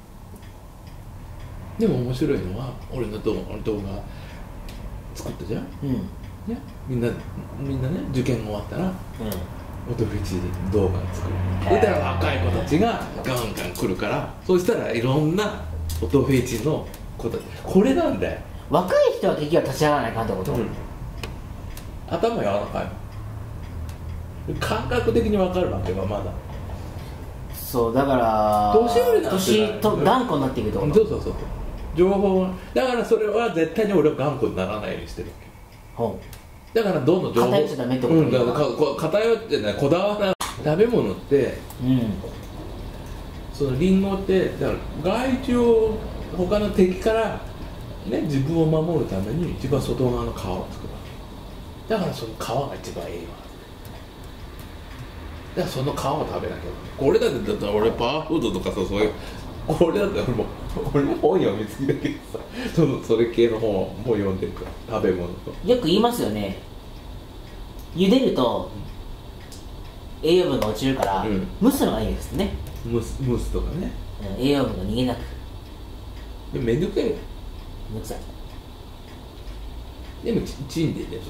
でも面白いのは俺の動画作ったじゃん、うんね、みんなみんなね受験が終わったら、うん、音フェチ動画を作る。そしたら若い子たちがガンガン来るからそうしたらいろんな音フェチの子たちこれなんだよ。 若い人は敵が立ち上がらないかんってこと、うん、 頭柔らかい感覚的に分かるわけはまだそうだから年寄りなんて年と頑固になっていくってこと。 そうそうそう情報はだからそれは絶対に俺は頑固にならないようにしてるわけ。 ほだからどんどん情報偏っちゃダメってこと？ うん、だからかこ偏ってない、こだわらない。食べ物ってう。うん。 そのリンゴってだから害虫を他の敵からね自分を守るために一番外側の皮を作るわけだから、その皮が一番いいわ。だからその皮を食べなきゃ。これだってだって俺パワーフードとかさ、そういうこれだって俺も俺も本読みすぎだけどさ、そのそれ系の本も読んでるから食べ物とよく言いますよね。茹でると栄養分が落ちるから、うん、蒸すのがいいですね。 蒸す蒸すとかね、 うん、栄養分が逃げなく。 でめんどくさいよ。 めんどくさい。 でもチチンでね、それ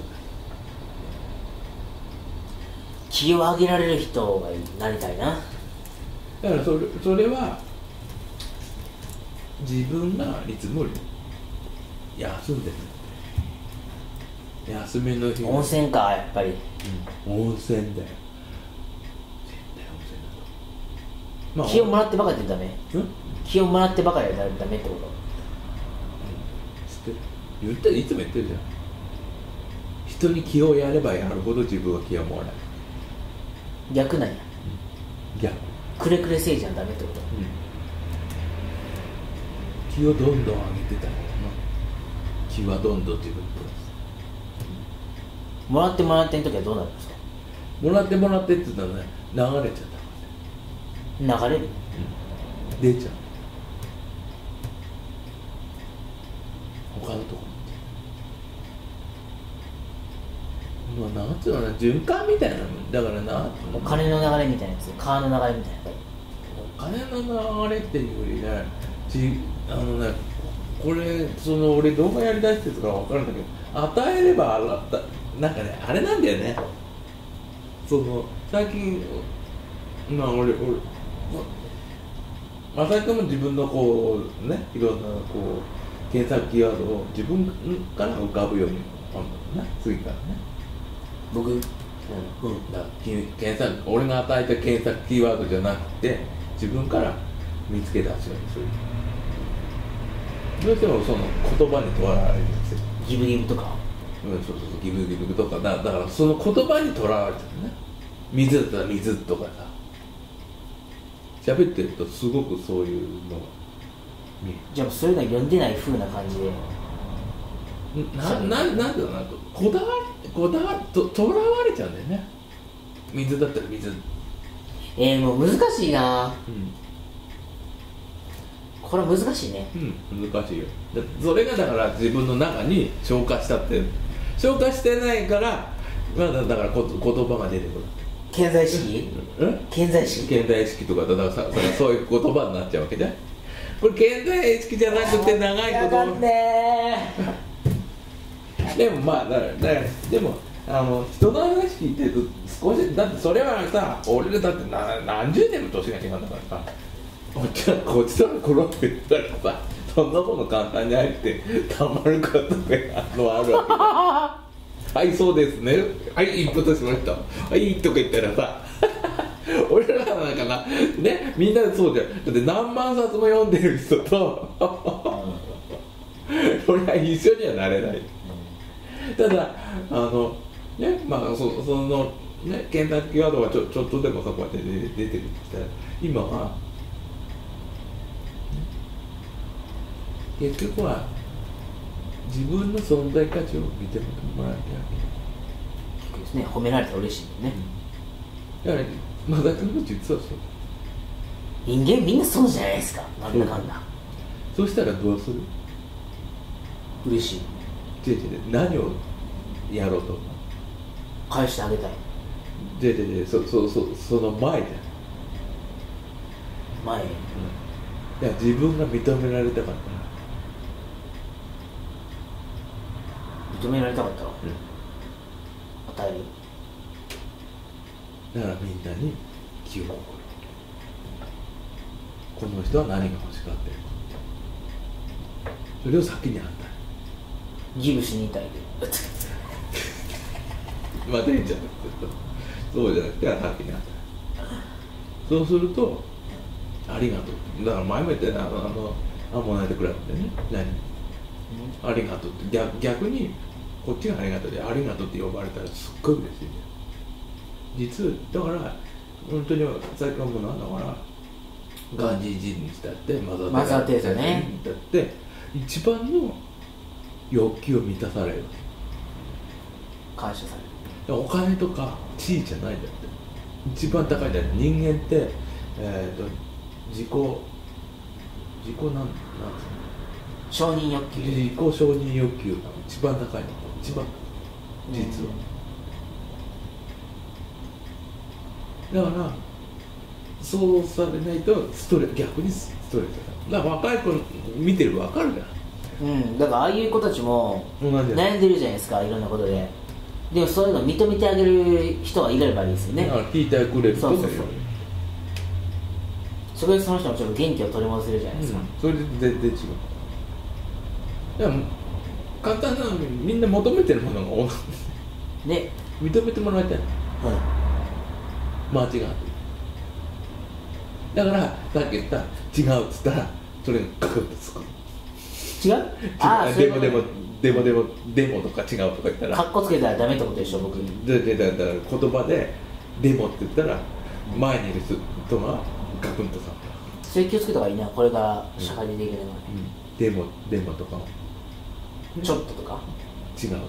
気を上げられる人がなりたいな。 だからそれそれは自分がいつも休んでる。休みの日温泉か、やっぱり、 うん、温泉だよ。絶対温泉だと、 まあ、気をもらってばかりでダメ。 うん気をもらってばかりでダメってこと、うん、 知ってる。言ったらいつも言ってるじゃん。人に気をやればやるほど自分は気をもらえる。 逆なんや、 うん、逆。 くれくれせいじゃダメってこと、 うん、気をどんどん上げてたら気はどんどん自分にプラス。 もらってもらってん時はどうなるんですか。 もらってもらってって言ったらね、流れちゃった。 流れる、 うん、出ちゃう。他のところまあなんていうのかな、循環みたいなのだからな。 お金の流れみたいなやつ、川の流れみたいな。 お金の流れっていうよりね、ちあのね、これその俺動画やりだしてるから分かるんだけど、与えればあらだなんかね、あれなんだよね。その最近まあ俺俺浅井君も自分のこうね、いろんなこう検索キーワードを自分から浮かぶようになるんだよね、次からね。 僕、うん、 うん、だ検索俺が与えた検索キーワードじゃなくて自分から見つけ出すようにする。どうしてもその言葉にとらわれるんですよ。 ギブギブとか、 うん、そうそうそう、ギブギブとかだだからその言葉にとらわれてるね。水だったら水とかさ、喋ってるとすごくそういうのが見える。 じゃあそういうのは読んでない風な感じでなななんだろうなと、こだわりこだわりととらわれちゃうんだよね。水だったら水。 えー、もう難しいな、 うん、 これは難しいね。 うん、難しいよ。だそれがだから自分の中に消化したって消化してないからまだだからこ言葉が出てくる。 顕在意識、 うん、 顕在意識顕在意識とかだからさそういう言葉になっちゃうわけじゃん。これ顕在意識じゃなくて長いことをでもまあだからだからでもあの人の話聞いてると少しだってそれはさ、俺らだってな何十年も年が違うんだからさ、こっちはこっちとら転べてたらさ、そんなもの簡単に入ってたまるかとかのあるわけだ。はい、そうですね、はいインプットしました、はいとか言ったらさ俺らなんかなね、みんなでそうじゃん。だって何万冊も読んでる人と俺は一緒にはなれない。ただあのね、まあそ, そのね検索キーワードがちょちょっとでもさこうやって出てくるとしたら、今は結局は自分の存在価値を認めてもらいたいわけですね。褒められたら嬉しいもんね、 うん、だからまさ君も実はそう。 人間みんなそうじゃないですか、なんだかんだ。 そうしたらどうする？ 嬉しい。 違う違う、何をやろうと返してあげたい。 違う違う、そそそその前じゃん。 前、うん、 いや自分が認められたかったら。認められたかったら、うん、与える。 だからみんなに気を送る。この人は何が欲しがってるか、それを先に与える。 ギブしにいたいまあ出ちゃう。そうじゃなくて先に与える。そうするとありがとう。だから前も言ったよね、あのあのアンモナイトクラブでね、何、うん、ありがとうって 逆, 逆にこっちがありがとうでありがとうって呼ばれたらすっごい嬉しいね。実だから本当に最近はもうなんだからガンジー寺にしたってマザー・テレサねだって一番の欲求を満たされる、 感謝される。 お金とか地位じゃないんだって。一番高いんだよ。人間って、えー、と自己自己なんなんですか、 承認欲求、 自己承認欲求が一番高いの、一番実は、うん、だからそうされないとストレス、逆にストレスだから、若い子見てる分かるじゃん。 うん、だからああいう子たちも悩んでるじゃないですか、いろんなことで。でもそういうのを認めてあげる人がいればいいですよね。 だから聞いてくれる人がいる。 そうそうそう、それでその人もちょっと元気を取り戻せるじゃないですか、うん、 それで全然違う。でも簡単なのにみんな求めてるものが多いね、 認めてもらいたい、うん、間違ってだからさっき言った違うっつったらそれがガクッとつく。 違う？ああ、 でもでもでもでもでもとか違うとか言ったらカッコつけたらダメってことでしょ、僕。 ででだから言葉ででもって言ったら前にいる人がガクンとさ、 それ気をつけた方がいいな、これが社会でできるのはね、 うん、でもでもとかちょっととか違うとか、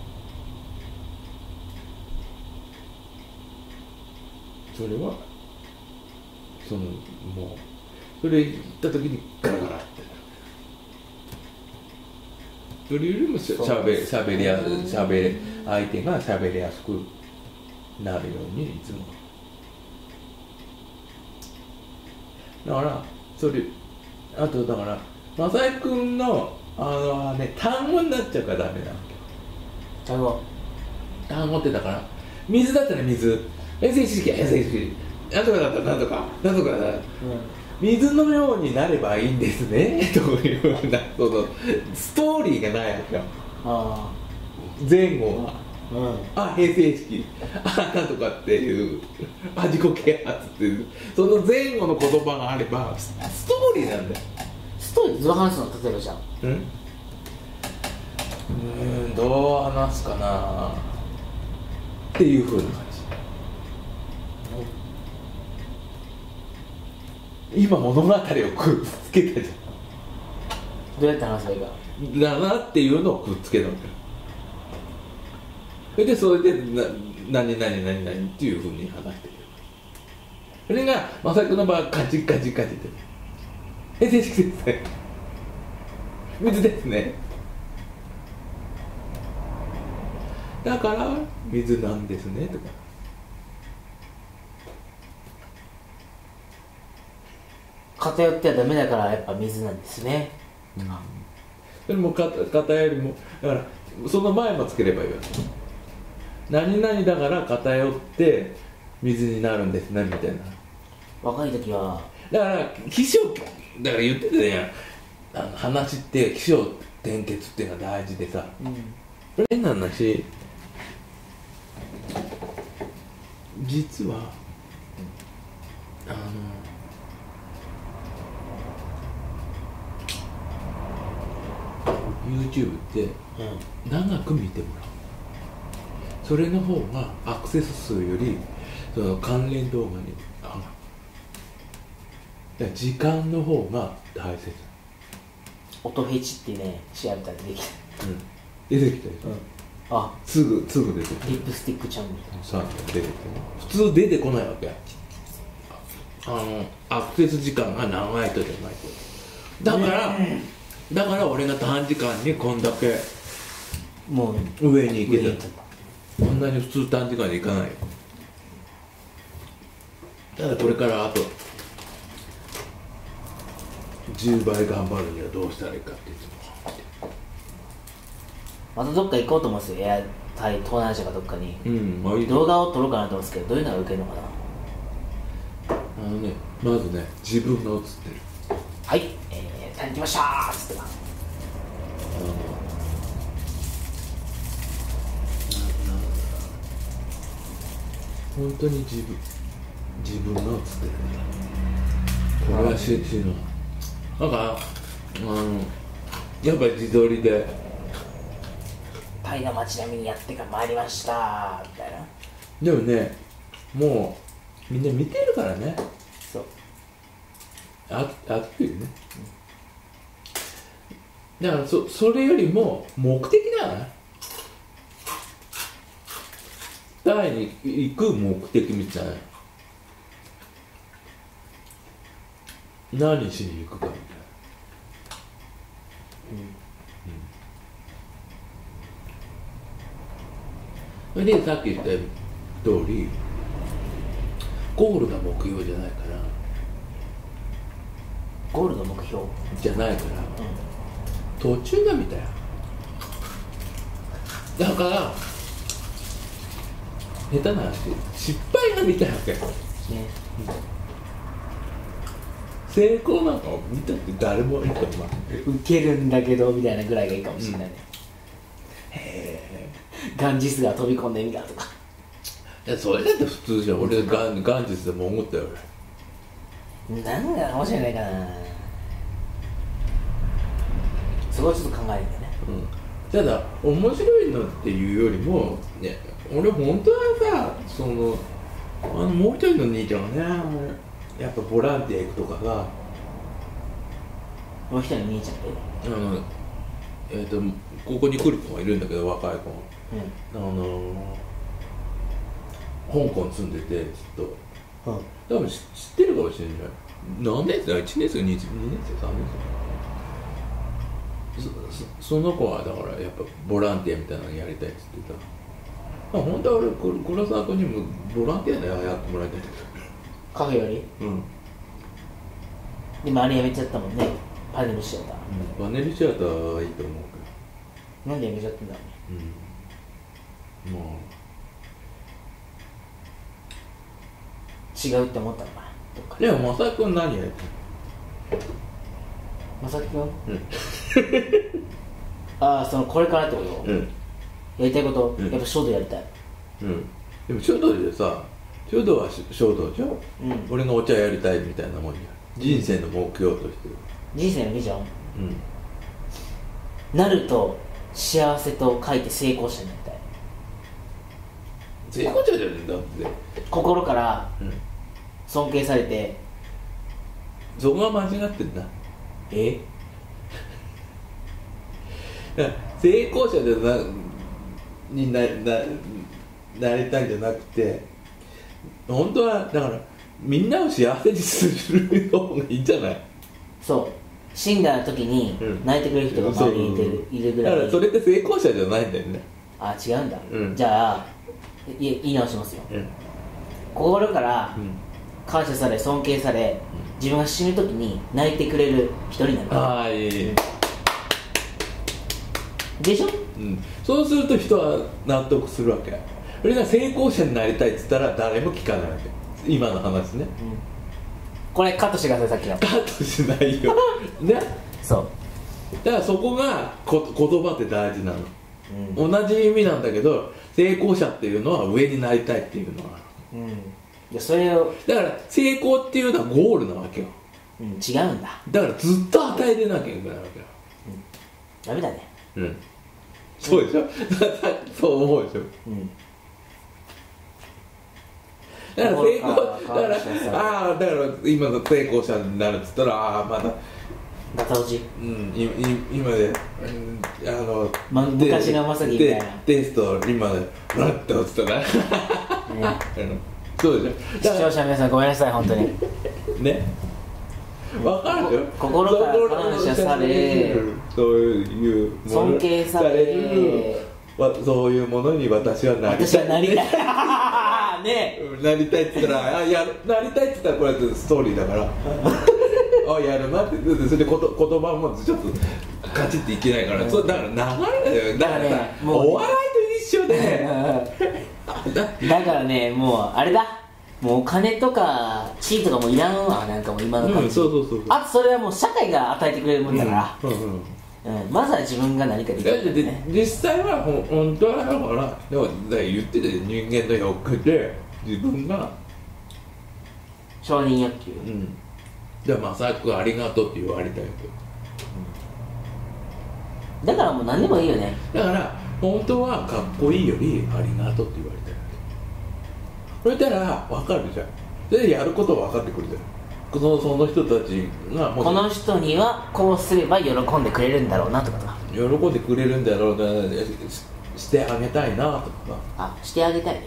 それはそのもうそれ言った時にガラガラってそれよりもしゃべしゃべりやしゃべ相手がしゃべりやすくなるようにいつもだからそれあとだから正井君のあのね単語になっちゃうからダメなわけ。 単語単語ってだから水だったら水、衛生式衛生式なんとかだったらなんとかなんとかだったら、うん、水のようになればいいんですねというようなそのストーリーがないわけよ。あ前後は、うん、あ平成式あなんとかっていうあ自己啓発っていうその前後の言葉があればストーリーなんだよ。 ストーリーどう話すの？例えばじゃんうんうんどう話すかなっていうふうな感じ。今物語をくっつけたじゃん。 どうやって話せばいいかだなっていうのをくっつけたわけ。それでそれでな何何何何っていうふうに話してる。それが正木の場合カチカチカチって平成式ですね水ですねだから水なんですねとか偏ってはダメだからやっぱ水なんですね、うん、 それも偏りもだからその前もつければいいわけ。何々だから偏って水になるんですねみたいな。 若い時はだから起承だから言ってたやん、あの話って起承転結っていうのが大事でさ、うん、変な話実はあのYouTube って長く見てもらう、それの方がアクセス数よりその関連動画に上がる。時間の方が大切。 音フェチってね調べたら出てきた、うん、 出てきたよ、うん、あすぐすぐ出てきた。 リップスティックチャンネルさあ出てきた。普通出てこないわけ。あのアクセス時間が長いとじゃないと。だから、ね、だから俺が短時間にこんだけもう上に行けた。こんなに普通短時間で行かないよ。ただこれからあとじゅうばい頑張るにはどうしたらいいかっていうまたどっか行こうと思うんですよ。いや東南アジアかどっかに、うん、 まあいい動画を撮ろうかなと思うんですけど、どういうのが受けるのかな。 あのね、まずね自分が映ってる。 はい、えー、谷来ましたーっつってな。 本当に自分自分が映ってる。これはししのなんかうんやっぱり自撮りで平町並みにやってから参りましたみたいな。 でもねもうみんな見てるからねそうああっていうね、うん、だから そ, それよりも目的だなタイに行く目的みたいな何しに行くかみたいな、うんうん、それでさっき言った通りゴールが目標じゃないからゴールが目標じゃないから、うん、途中が見たよだから下手な話失敗が見たいわけ、ねうん、成功なんか見たって誰もいいと思わない受けるんだけどみたいなぐらいがいいかもしれないね、 うん、へえガンジスが飛び込んでみたとかいやそれだって普通じゃん俺ガンガンジスでも思ったよ俺なんか面白いないかなそこはちょっと考えるんだよね、 うん、ただ面白いのっていうよりもね俺本当はさそのあのもう一人の兄ちゃんがねやっぱボランティア行くとかさもう一人の兄ちゃんってあのえーとここに来る子がいるんだけど若い子、うん、あの香港住んでてずっと、うん、多分知ってるかもしれない何年生だいちねん生にねん生さんねん生 そ, そ, その子はだからやっぱボランティアみたいなのやりたいって言ってたまあ、本当は俺黒沢君にもボランティアでやってもらいたいんだけどカフェよりうんでもあれやめちゃったもんねパネルシアター、 うん、パネルシアターはいいと思うけどなんでやめちゃったんだろうねうんまあ違うって思ったのかなどっかでも正木君何やるの正木君うんああそのこれからってこと、 うんやりたいこと、 うん、 やっぱ書道やりたいうんでも書道でさ書道は書道じゃん、うん、俺がお茶やりたいみたいなもんじゃん人生の目標として人生のビジョンうんなると幸せと書いて成功者になりたい成功者じゃねえんだって心から尊敬されて、 うん、そこが間違ってんだえ成功者じゃなに な, な, なりたいんじゃなくて本当はだからみんなを幸せにする方がいいんじゃないそう死んだ時に泣いてくれる人が周りにいてる、うん、いるぐらいだからそれって成功者じゃないんだよねあ違うんだ、 うん、 じゃあ言い直しますよ、うん、心から感謝され尊敬され、うん、自分が死ぬ時に泣いてくれる人になるああいい、うんでしょ、 うん、そうすると人は納得するわけ俺が成功者になりたいって言ったら誰も聞かないわけ今の話ね、うん、 これカットしてくださいさっきのカットしないよねそうだからそこがこ言葉って大事なの、うん、同じ意味なんだけど成功者っていうのは上になりたいっていうのは、 うん、いやそれをだから成功っていうのはゴールなわけよ、 うん、違うんだだからずっと与えてなきゃいけないわけよ、 うん、ダメだねうんそうでしょそう思うでしょ、うん、だから成功だからああだから今の成功者になるっつったらああまだガタ落ちうんいい今で、うん、あの、 ま、昔のまさきみたいなテスト今でラッと落ちたら、ね、そうでしょ視聴者の皆さんごめんなさい本当にねわかるよ心から感謝されそういう尊敬されそういうものに私はなりたい私はなりたいねなりたいって言ったらあやなりたいって言ったらこれストーリーだからあやるなってそれでこと言葉もちょっとカチッていけないから、うん、そうだから流れだよだからさ、ね、もうお笑いと一緒でだからねもうあれだもうお金とか地位とかもいらんわなんかもう今の感じ、うん、 そうそうそうそうあとそれはもう社会が与えてくれるもんだから、 うんうんうんうん、まずは自分が何かできる、ね、 実際はほ本当はだからだから言ってて人間の欲で自分が承認欲求うんじゃあまさくありがとうって言われたいだからもう何でもいいよね。 だから本当はかっこいいよりありがとうって言われてる。そしたら分かるじゃん。それでやることは分かってくるじゃん。そのその人たちがもうこの人にはこうすれば喜んでくれるんだろうなとかさ、 喜んでくれるんだろうな、ししてあげたいなとか。 あ、してあげたいね、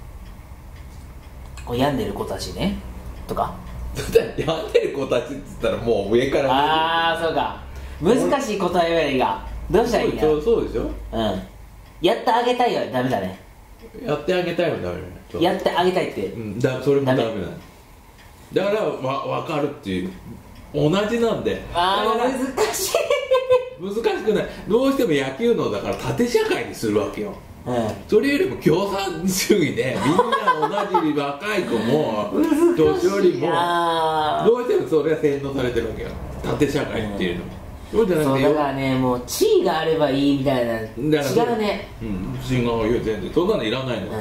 こう病んでる子たちねとか。 だって病んでる子たちって言ったらもう上から見てる。 ああそうか、難しい答えよりがどうしたらいいんだそうそうでしょ。 うんやってあげたいはダメだね。 やってあげたいはダメだね。そうやってあげたいって、 うん、だそれもダメだダメね。だからわ分かるっていう、同じなんで。 ああだから難しい難しくない。どうしても野球のだから縦社会にするわけよ。 うんそれよりも共産主義でみんな同じ若い子も年寄りもどうしてもそれが洗脳されてるわけよ、縦社会っていうの、うん、そうじゃなくてよ、 そうだからねもう地位があればいいみたいなだから違うね。 うん違うよ全然そんなのいらないの、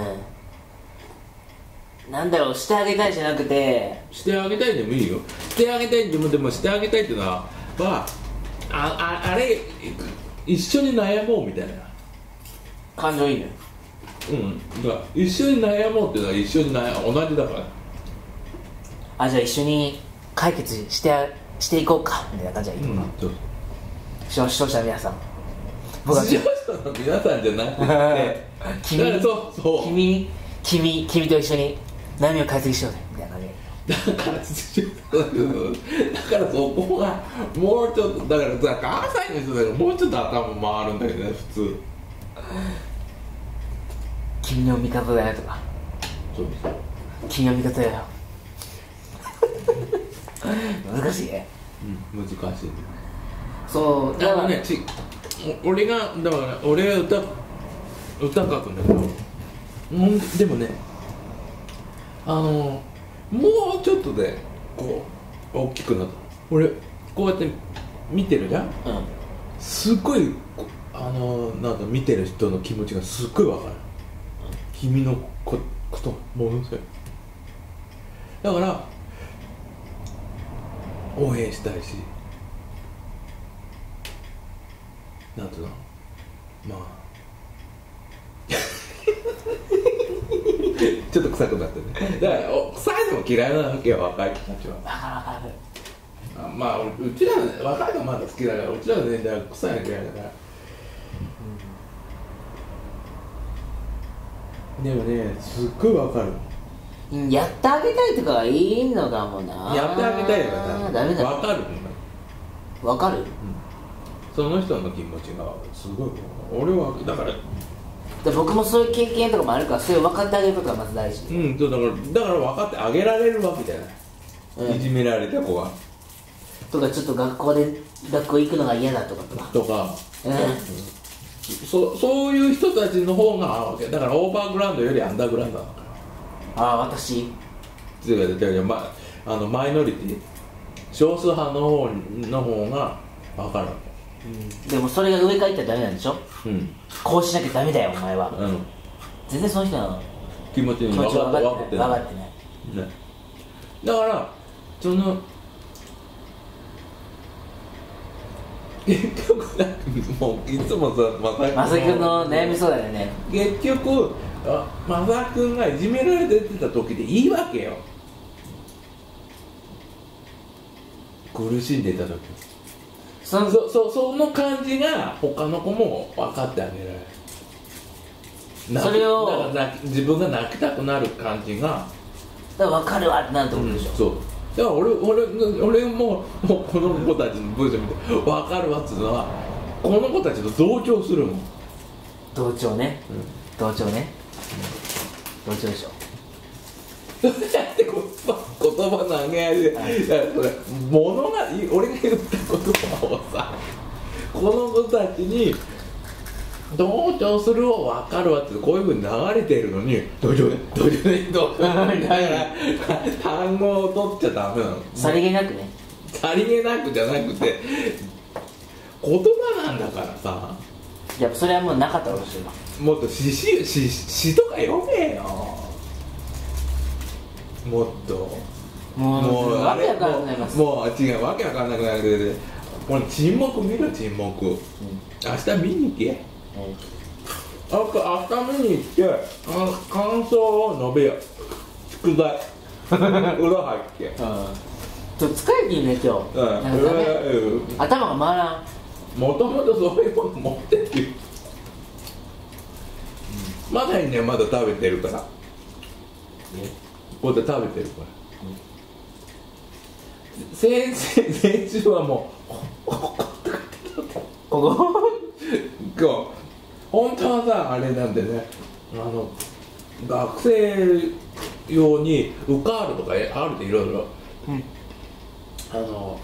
うんなんだろうしてあげたいじゃなくて、 してあげたいでもいいよ。してあげたいでもでもしてあげたいっていうのははあああれ一緒に悩もうみたいな。 感情いいね。 うんだから一緒に悩もうっていうのは一緒に悩同じだから。 あじゃあ一緒に解決してあしていこうかみたいな感じがいいのかな、 うんそう視聴視聴者の皆さん、僕は視聴者の皆さんじゃなくて君だからそうそう君君君と一緒に悩みを解決しようぜみたいな感じで。 だからだからそこがもうちょっとだからさ関西の人だからもうちょっと頭回るんだけどね普通。 君の味方だよとか、 そうそう君の味方だよ難しいね。 うん難しい。 そうだからねちお俺がだから俺が歌歌書くんだけど、うんでもねあのもうちょっとでこう大きくなった。俺こうやって見てるじゃん。 うんすっごいこあのなんか見てる人の気持ちがすっごいわかる。君のこことものすごいだから応援したいし、なんていうのまあちょっと臭くなってね。だからお臭いのも嫌いなわけよ若い人たちは。 わかるわかる。 あまあうちらの若いのまだ好きだからうちらの年代は臭いの嫌いだから、うん、でもねすっごいわかる。 やってあげたいとかはいいのかもな。 やってあげたいよダメだわかるんだ。 わかる、うん、 その人の気持ちがすごい俺はだからで僕もそういう経験とかもあるからそれを分かってあげることがまず大事。 うんそうだからだから分かってあげられるわけじゃない、うん、いじめられた子がとかちょっと学校で学校行くのが嫌だとかとかとか、 うんうん、 そ, そういう人たちの方が合うわけだからオーバーグラウンドよりアンダーグラウンドなんだから。 ああ私っていうか、ま、あのマイノリティ少数派の方の方が分かるわけ、 うん、でもそれが上から言ったらダメなんでしょ、うん、こうしなきゃダメだよお前は、うん、全然その人の気持ちに分かってない分かってない、ね、だからその結局もういつもさまさきくんの悩みそうだよね。 結局まさきくんがいじめられてた時でいいわけよ。苦しんでた時その そ, そ, その感じが他の子も分かってあげられる。それをだから自分が泣きたくなる感じがだから分かるわってなるってことでしょ、うん、 そうだから俺俺俺ももうこの子たちの文章見て分かるわっていうのはこの子たちと同調するもん。 同調ね、うん、同調ね、うん、同調でしょ。 どうやって言葉投げ合いで、はい、いやそれ物が俺が言った言葉をさこの子たちに同調するを分かるわってこういうふうに流れてるのに同調ね同調ね同調ねみたいな単語を取っちゃダメなの。 さりげなくね。 さりげなくじゃなくて言葉なんだからさ。 いやそれはもうなかったかもしれない。 もっと詩詩詩詩とか読めよ。もっともうもうわけわかんないます。 もう違うわけわかんなくなるでこれ沈黙見る沈黙、うん、明日見に行け、うん、あ明日見に行ってあ感想を述べよ宿題裏入って、うん、 ちょっと疲れてるね今日、うん、なんかダメ、うん、頭が回らん。 もともとそういうもの持ってっていう、うん、まだにねまだ食べてるからこうやって食べてるから、うん、先生先週はもうこここう本当はさあれなんでねあの学生用にウカールとかあるでいろいろ、うん、あの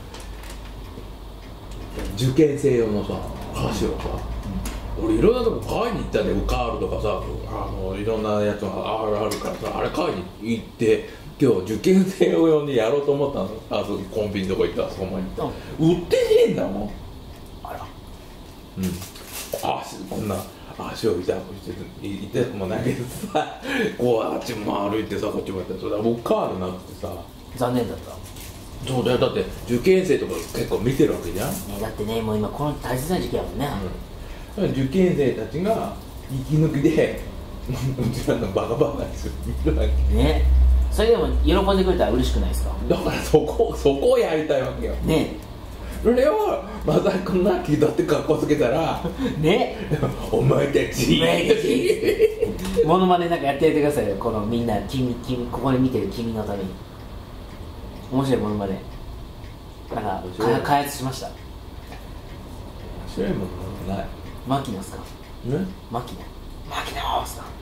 受験生用のさ歌詞をさ、うん、俺いろんなとこ買いに行ったでウカールとかさあのいろんなやつがあるあるからさあれ買いに行って今日受験生用にやろうと思ったの。あそこコンビニのとこ行ったらそこまで行った、うん、売ってねえんだもん。あらうん足こんな足を痛くして痛くもないけどさこうあっちも歩いてさこっちもやってそれはウカールなくてさ残念だった。 そうだよだって受験生とか結構見てるわけじゃん、ね、 だってねもう今この大切な時期やもんね、 うん、受験生たちが息抜きでうちらのバカバカにする見るわけね。それでも喜んでくれたら嬉しくないですか。 だからそこそこをやりたいわけよね。 それをまさくんが気取って格好つけたらねお前たちお前たちモノマネなんかやってやってくださいよ。このみんな君君ここで見てる君のために面白いモノマネなんか開発しました。面白いものない。 マキノですか。 ねマキノマキノですか。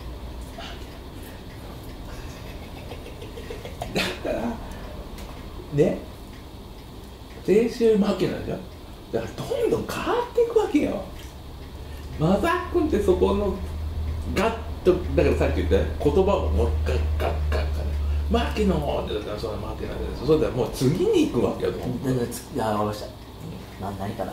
だからね先週マキノじゃん。だからどんどん変わっていくわけよ。マザー君ってそこのガッとだからさっき言った言葉をもうガッガッガッガッマキノってだからそのマキノですそれでもう次に行くわけよ。 だからついや分かりました、うん、な何かな、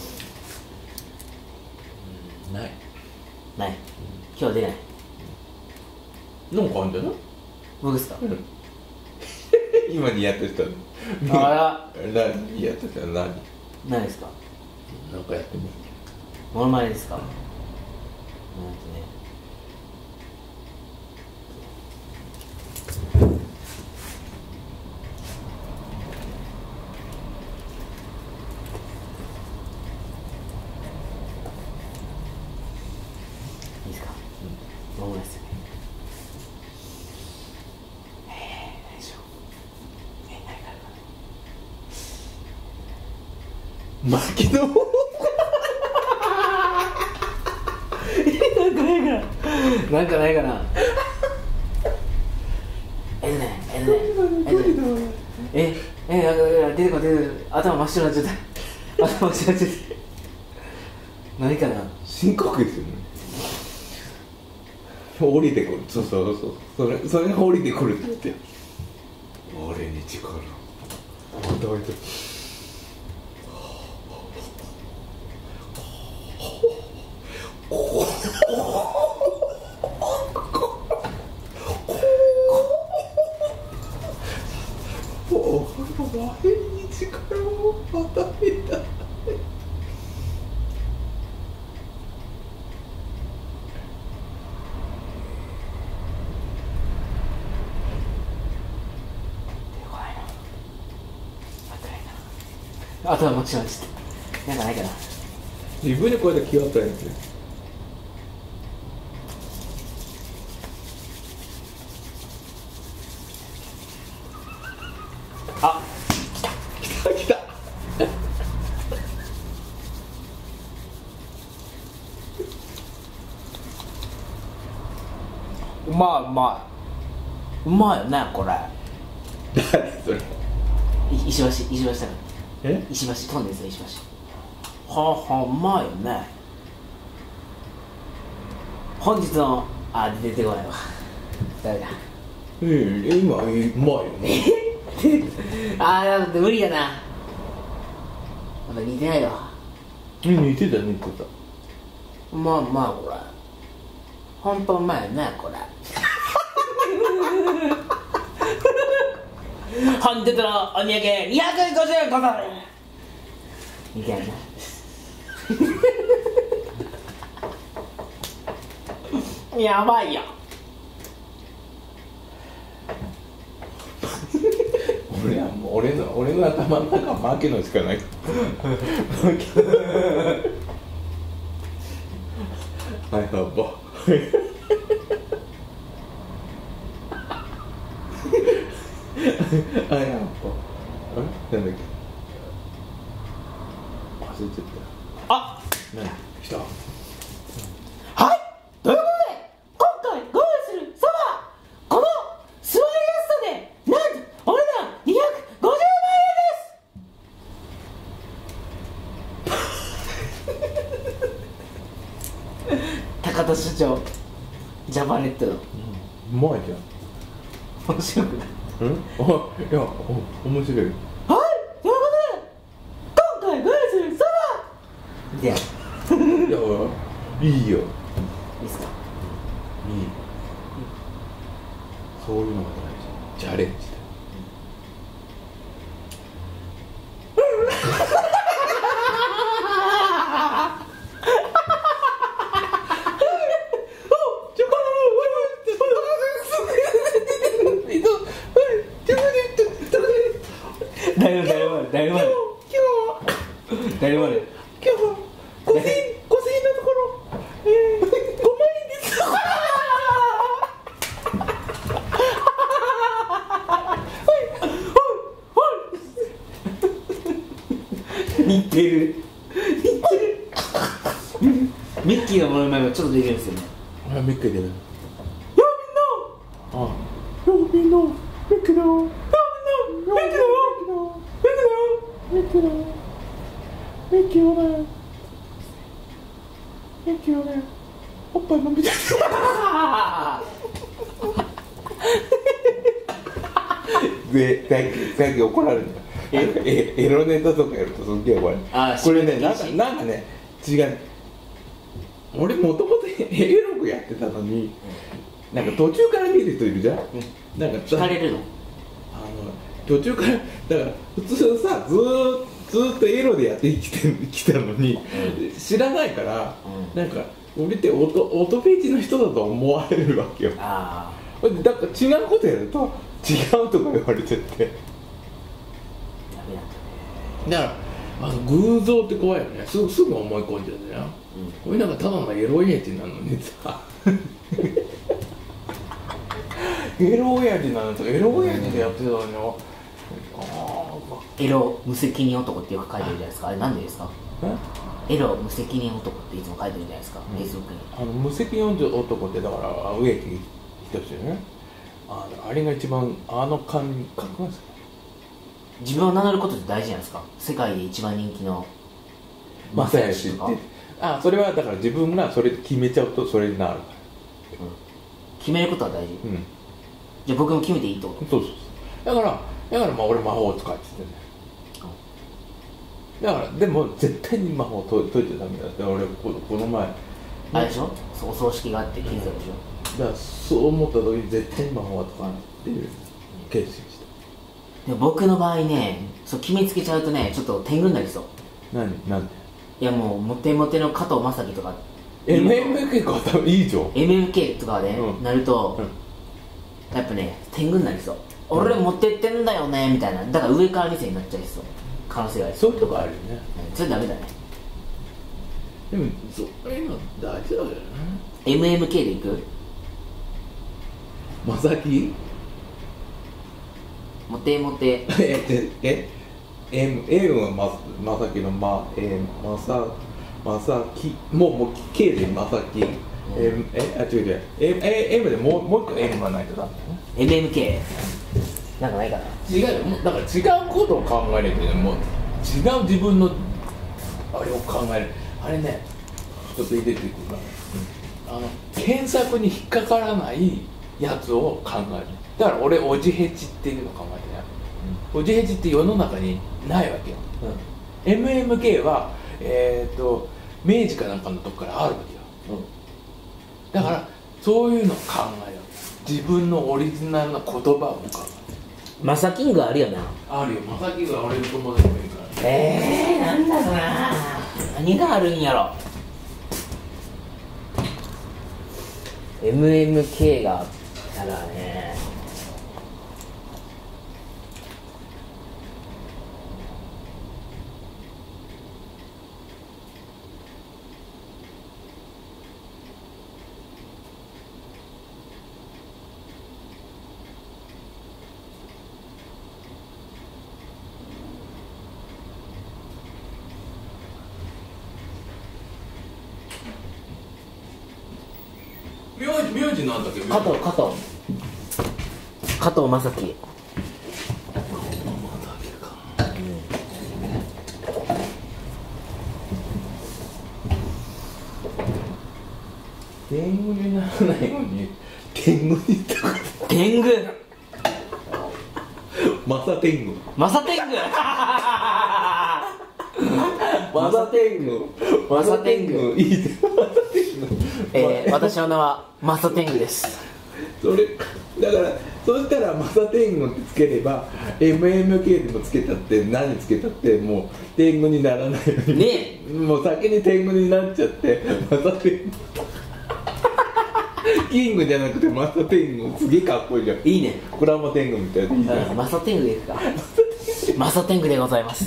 うん、ないない、うん、今日出ない、 うん、なんかあんじゃない僕ですか、うん、 今にやってたのあら何やってたの何何ですか。 なんかやってみるモノマネですか。なんてねいいですか。うん、モノマネですよね。えー、何でしょう。えー、何かあるかな。 マキノなんかないかな。なんかないかな。えねえねえええなんか出てこ出てこ頭真っ白になっちゃった頭真っ白になっちゃった何かな。 深刻ですよね。降りてくるそうそうそうそれそれが降りてくるって言って俺に力を与えて我に力を与えた。 頭真っ白にしてなんかないかな。 自分でこうやって気を与えるんですよ。 あ来た来た来たうまいうまいうまいよねこれ。 誰それ石橋石橋さんえ石橋飛んでるんですよ石橋。はあはあうまいよね。本日のあ出てこないわ誰だ。 えー、今うまいよねあーだって無理やな。まだ似てないわ。 似てた似てた。 まあまあこれ本当うまいよねこれ本日のお土産にひゃくごじゅうござる。 みたいなやばいよ俺はもう俺の俺の頭の中は負けのしかないはいやばあやっぱあれなんだっけ忘れちゃったあ何来たはいということで今回ご用意するそばこの座りやすさでなんとお値段にひゃくごじゅうまんえんです高田社長ジャパネットのうまいじゃん面白くないうんあいやお面白いはいということで今回ご用意するそばではいやいいよいっすかいいそういうのが大事チャレンジだ誰も誰も誰も誰も今日はごせんえんごせんえんのところ、えー、ごまんえんです似てる似てるミッキーのものまねもちょっとできるんですよねあミッキーだよやあよみんなミッキーだよみんなミッキーだよミッキーだよミッキーはねミッキーはねおっぱい飲みたいで最近最近怒られるんだよえエロネタとかやるとすっげえ怒られるあこれねなんか禁止なんかね違う俺もともとエロくやってたのに、なんか途中から見る人いるじゃん、うん、なんか聞かれるのあの途中からだから普通さずーっとずーっとエロでやってきてきたのに、うん、知らないから、うん、なんか俺ってオトオトページの人だと思われるわけよ。 あだから違うことやると違うとか言われちゃってだからあの偶像って怖いよね。すぐすぐ思い込んじゃうんだよ、うん、これなんかただのエロ親父なのにさエロ親父なのとエロ親父でやってたのに、うん、 エロ無責任男ってよく書いてるじゃないですか。あれなんでですか？エロ無責任男っていつも書いてるじゃないですか、フェイスブックに。 あの無責任男ってだから植木仁ね、あ, あれが一番あの感じかっこいいですか。 自分を名乗ることって大事じゃないですか。世界で一番人気の正義ってあそれはだから自分がそれ決めちゃうとそれになるから、うん、 決めることは大事、うん、じゃあ僕も決めていいってこと？ そうそうそう。だからだからまあ俺魔法を使っててね、だからでも絶対に魔法を解いてダメだって。俺 こ, この前あれでしょ、そうお葬式があって気づいたでしょ、 うん、だからそう思った時に絶対に魔法は解かないっていう決心した。 でも僕の場合ね、そう決めつけちゃうとねちょっと天狗になりそう。 何なんで？ いやもうモテモテの加藤正樹とかエムエムケー か多分いいじゃん。 エムエムケー とかね、うん、なると、うん、やっぱね天狗になりそう、うん、俺モテてんだよねみたいな。だから上から目線になっちゃいそう可能性がある。 そういうとこあるよね、 うん、それダメだね。 でもそういうの大事だよね。 エムエムケー でいく？ まさきモテモテええ M, M はままさきのまえまさまさきもうもう K でまさき、うん、M えあ違う違う M, M でもうもう一個 M がないとダメだね。 エムエムケー なんかないかな。 違うよ、だから違うことを考えるとね、もう違う自分のあれを考える。あれねちょっと入れていくから、うん、あの検索に引っかからないやつを考える。だから俺おじへちっていうのを考えてね、うん、おじへちって世の中にないわけよ、うん、エムエムケー はえー、っと明治かなんかのとこからあるわけよ、うん、だからそういうのを考える。自分のオリジナルな言葉を考える。 マサキングあるよな。 あるよ、まさきが俺の友達もいるから。 えー、なんだろうな、何があるんやろ。 エムエムケー があったらね、 名字、名字なんだっけ？ 加藤加藤加藤正樹。 天狗にならないように天狗に言ったか天狗ら。マサ天狗。 マサ天狗マサ天狗。 マサ天狗。 いいね。マサ天狗。 えー、私の名はマサ天狗です。 それだからそしたらマサ天狗ってつければ エムエムケー でもつけたって何つけたってもう天狗にならないようにねえもう先に天狗になっちゃってマサ天狗キングじゃなくてマサ天狗すげえかっこいいじゃん。 いいね。 クラマ天狗みたいでいいじゃん。 うん、マサ天狗でいくか。マサ天狗でございます。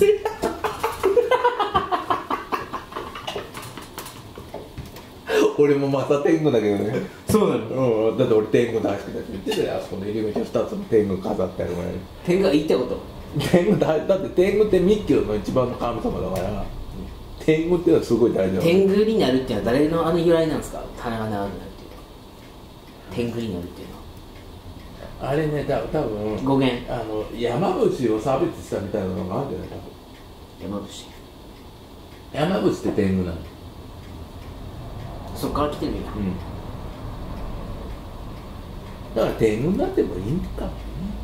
俺もマサ天狗だけどね。 そうなの。 うん、だって俺天狗大好きだって言ってたよ。あそこの入り口ふたつも天狗飾ってあるぐらい。 天狗はいいってこと。 天狗だ、だって天狗って密教の一番の神様だから、天狗っていうのはすごい大事だ。 天狗になるっていうのは誰のあの由来なんですか。鼻が長くなるっていうか天狗になるっていうのはあれね、た多分語源。 あの山伏を差別したみたいなのがあるんじゃないか。 山伏。 山伏って天狗なの。 そっから来てるんや。 うん。だから天狗になってもいいんかもね。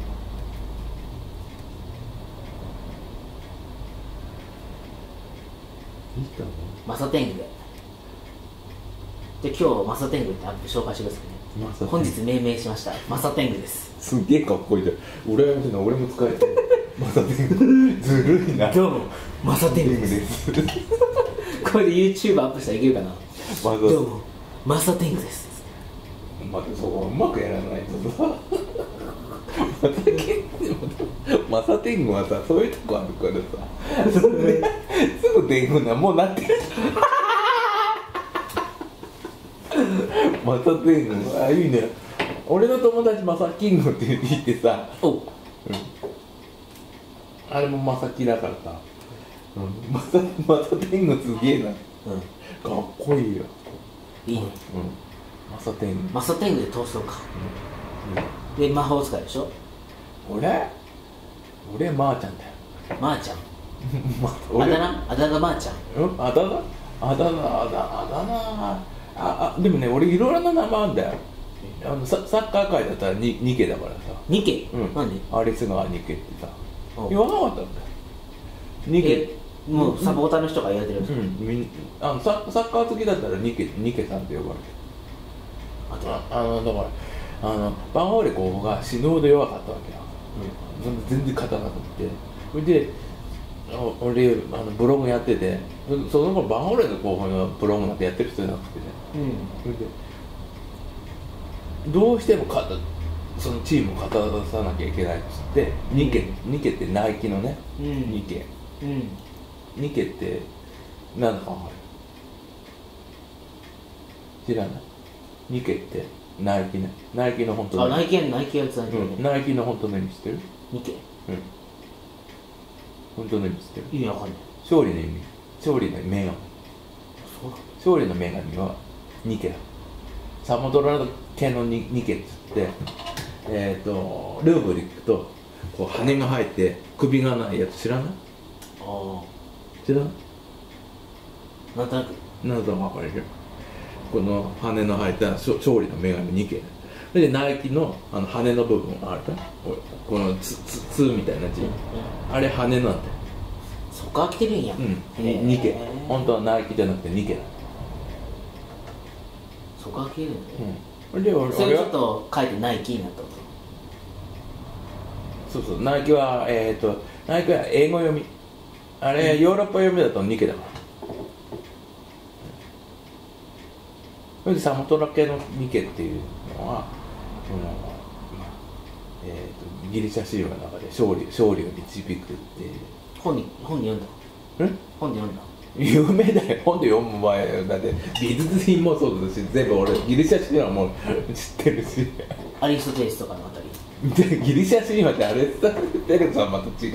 いいと思う。 マサ天狗で。で今日マサ天狗ってアップ紹介してくださいね。 マサ天狗本日命名しましたマサ天狗です。 すげえかっこいいじゃん。羨ましいな、俺も使えてる。マサ天狗ずるいな。 どうもマサ天狗ですこれで YouTube アップしたらいけるかな。 マサどうもマサ天狗です。 またそこうまくやらないとさ。マサ天狗マサ天狗はさ、そういうとこあるからさ、それですぐ天狗なもうなってる。マサ天狗、あ、いいね。俺の友達マサキングって言ってさ、 おう、 うん、あれもマサキだからさ、うん、マサマサ天狗すげえな、 うん、 かっこいいよ。 いいね。 うん、マサ天狗。 マサ天狗で通そうか。で魔法使いでしょ。 俺俺マーちゃんだよ。 マーちゃん。 まあ俺だ名あだ名マーちゃん。 うん、あだ名あだ名あだあだ名ああでもね、俺いろいろな名前あんだよ。あのササッカー界だったらニニケだからさ、 ニケ、 うん、 なんで。 アリスがニケってさお言わなかったんだよ。ニケ、 えもうサポーターの人が言われてるんですか。 うん、みんあのササッカー好きだったらニケニケさんって呼ばれてる。 あとああのだからあのバンホーレ候補が死ぬほど弱かったわけよ、うん、全然勝たなくて、それであ俺あのブログやってて、そその頃バンホーレの候補のブログなんてやってる人じゃなくてね、 うん、 それでどうしても勝たそのチームを勝たさなきゃいけないっつってニケ、ニケってナイキのね、 うん、 ニケうんニケって何だか分かる？知らない？ニケってナイキね、ナイキの本当のあ、ナイキやナイキやつだね、 うん、ナイキの本当の意味知ってる？ ニケ。 うん、本当の意味知ってる？ 意味わかんない。 勝利の意味、勝利の女神、 そうなの。 勝利の女神はニケだ。サモドラ系のニニケっつって、えっ、ー、とルーブル行くとこう羽が生えて首がないやつ知らない？ あ知らない？ あ、なんとなく。 なんとなく分かるよ。この羽の生えた勝利の女神ニケで、ナイキのあの羽の部分あるか、このつつつみたいな字、あれ羽なんだよ。 そっから来てるんや。 うん、にニケ。本当はナイキじゃなくてニケだ。 そっから来てるんだね。 うん、で俺それちょっと書いてナイキになったこそうそう、ナイキはえっ、ー、とナイキは英語読み、あれ、うん、ヨーロッパ読みだとニケだから。それでサモトラ系のニケっていうのはその、まあえー、とギリシャ神話の中で勝利勝利を導くって本に本に読んだ。 え本に読んだ。 有名だよ。本で読む前だって美術品もそうだし、全部俺ギリシャ神話も知ってるし、 アリストテレスとかのあたりでギリシャ神話ってアリストテレスはまた違う。 あ、違う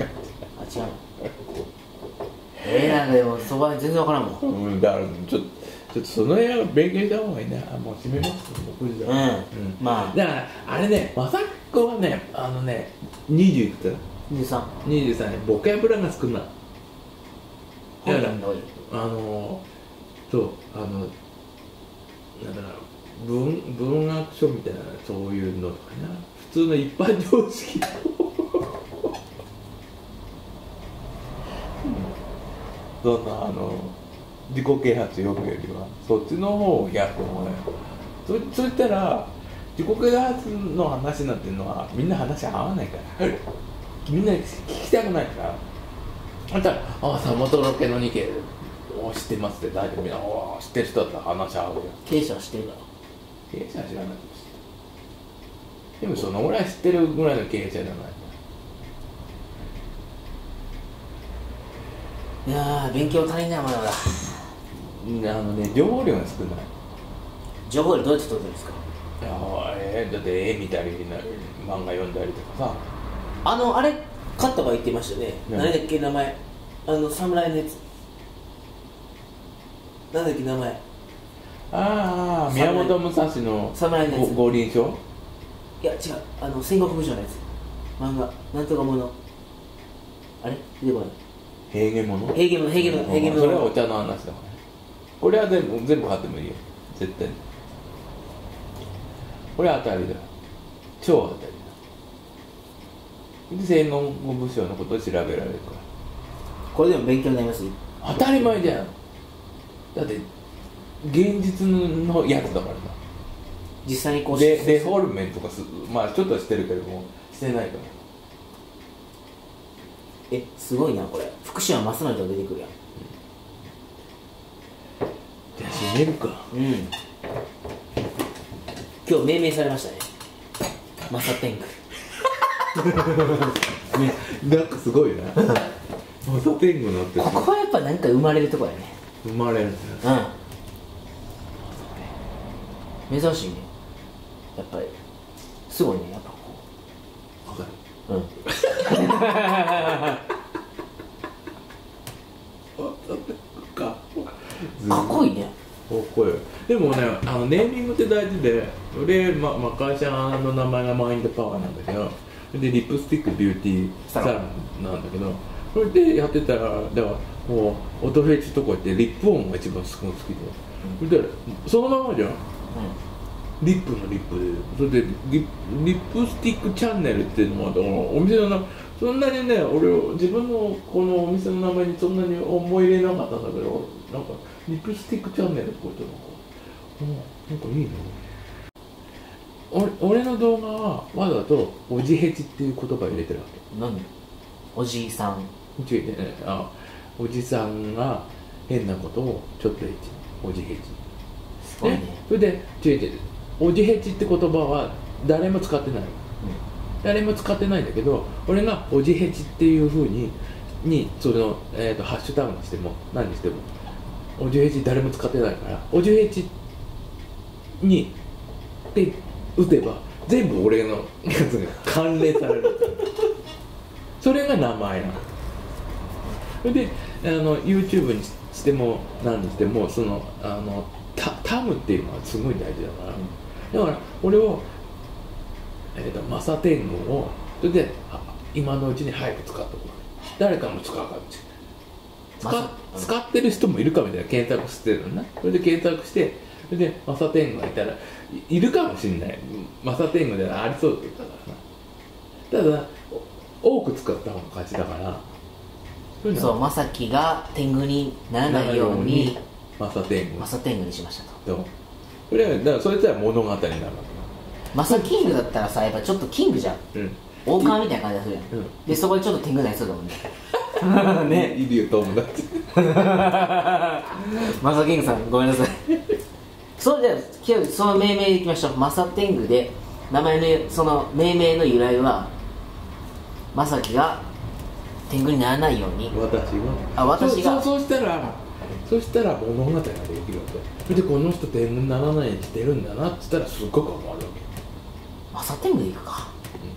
えー、なんかでもそば全然わからんもん、 うん、だからちょっとちょっとその映画勉強した方がいいな。もう閉めますよ、僕じゃ。うん、うん、まあだからあれね、まさっくはね、あのね、にじゅういくつにじゅうさんにじゅうさんね、ボキャブラが少ない。だからあのそうあのなんだろう、文文学書みたいなそういうのとかな、普通の一般常識そんなあの自己啓発読むよりはそっちの方をやってもらえる。そそしたら自己啓発の話なんていうのはみんな話合わないからみんな聞きたくないから。あんたら「ああサモトロケのニケを知ってます」って大体みんな「ああ知ってる人だったら話合うよ」。 経営者は知ってるから。 経営者は知らないかもしれない。でもそのぐらい知ってるぐらいの経営者じゃない。 いやー勉強足りないまだまだ。 あのね、情報量が少ない。 情報量どうやって取ってるんですか？ いやえー、だって絵見たり漫画読んだりとかさ。 あのあれ買ったば言ってましたね。何だっけ名前、あの侍のやつなんだっけ名前。 ああ宮本武蔵の侍のやつ五輪書。 いや違う、あの戦国武将のやつ漫画なんとかものあれ出てこない。 平家物平家物平家物平家物。 それはお茶の話だから。これは全部全部買ってもいいよ絶対に。これは当たりだよ、超当たりだ。で戦国武将のことを調べられるから。 これでも勉強になります。 当たり前じゃん。だって現実のやつだからさ。 実際にこうデデフォルメンとかすまあちょっとはしてるけどもしてないから。 えすごいなこれ。福島正則が出てくるやん。 じゃあ閉めるか。 うん。今日命名されましたね。マサ天狗。 ね、なんかすごいな。マサ天狗のってここはやっぱなんか生まれるとこやね。 生まれるんだよ。 うん。珍しいね。やっぱりすごいね、やっぱこう。わかる。 うん。 かかっこいいね。 かっこいい。でもね、あのネーミングって大事で、俺、ままあ、会社の名前がマインドパワーなんだけど、でリップスティックビューティーサロンなんだけど、それでやってたら、だからこう音フェチとかってリップ音が一番好きで、うん、でそのままじゃん。うん、リップのリップで、それで リ, リップスティックチャンネルっていうのもあったから、お店の名前そんなにね、俺自分のこのお店の名前にそんなに思い入れなかったんだけど、なんかリップスティックチャンネルってことなんか、うん、なんかいいね。俺, 俺の動画はわざとおじへちっていう言葉を入れてるわけ。 何？おじいさん。 違うね、あ、おじさんが変なことをちょっとヘチ、おじへち。 すごいね。 それで違う違う、おじへちって言葉は誰も使ってない。うん、誰も使ってないんだけど、俺がおじへちっていうふうににそれの、えー、とハッシュタグにしても何にしてもおじへち誰も使ってないから、おじへちにで打てば全部俺のやつが関連されるそれが名前なの。それであの YouTube にしても何にしてもそのあの タ, タムっていうのはすごい大事だから、うん、だから俺をえー、とマサ天狗をそれで今のうちに早く使っておく。誰かも使うかもしれない。 使, 使ってる人もいるかみたいな検索してるのね。それで検索してそれでマサ天狗がいたら い, いるかもしれない。マサ天狗でありそうって言ったからな。ただ多く使った方が勝ちだから。 そうそう、マサキが天狗にならないようにマサ天狗マサ天狗にしましたと。 そうそれはだからそれじゃ物語になるわけ。 マサキングだったらさ、やっぱちょっとキングじゃん、うん、 王冠みたいな感じがするやん、 うんでそこでちょっと天狗になりそうだもんねねいるよ友達マサキングさんごめんなさいそうじゃあ今日その命名でいきましょう。マサ天狗で名前のその命名の由来はマサキが天狗にならないように私があ私がそうそうそうしたらそしたら物語ができるわけでこの人天狗にならないようにしてるんだなって言ったらすっごく思われるわけ。 マサ天狗でいくか、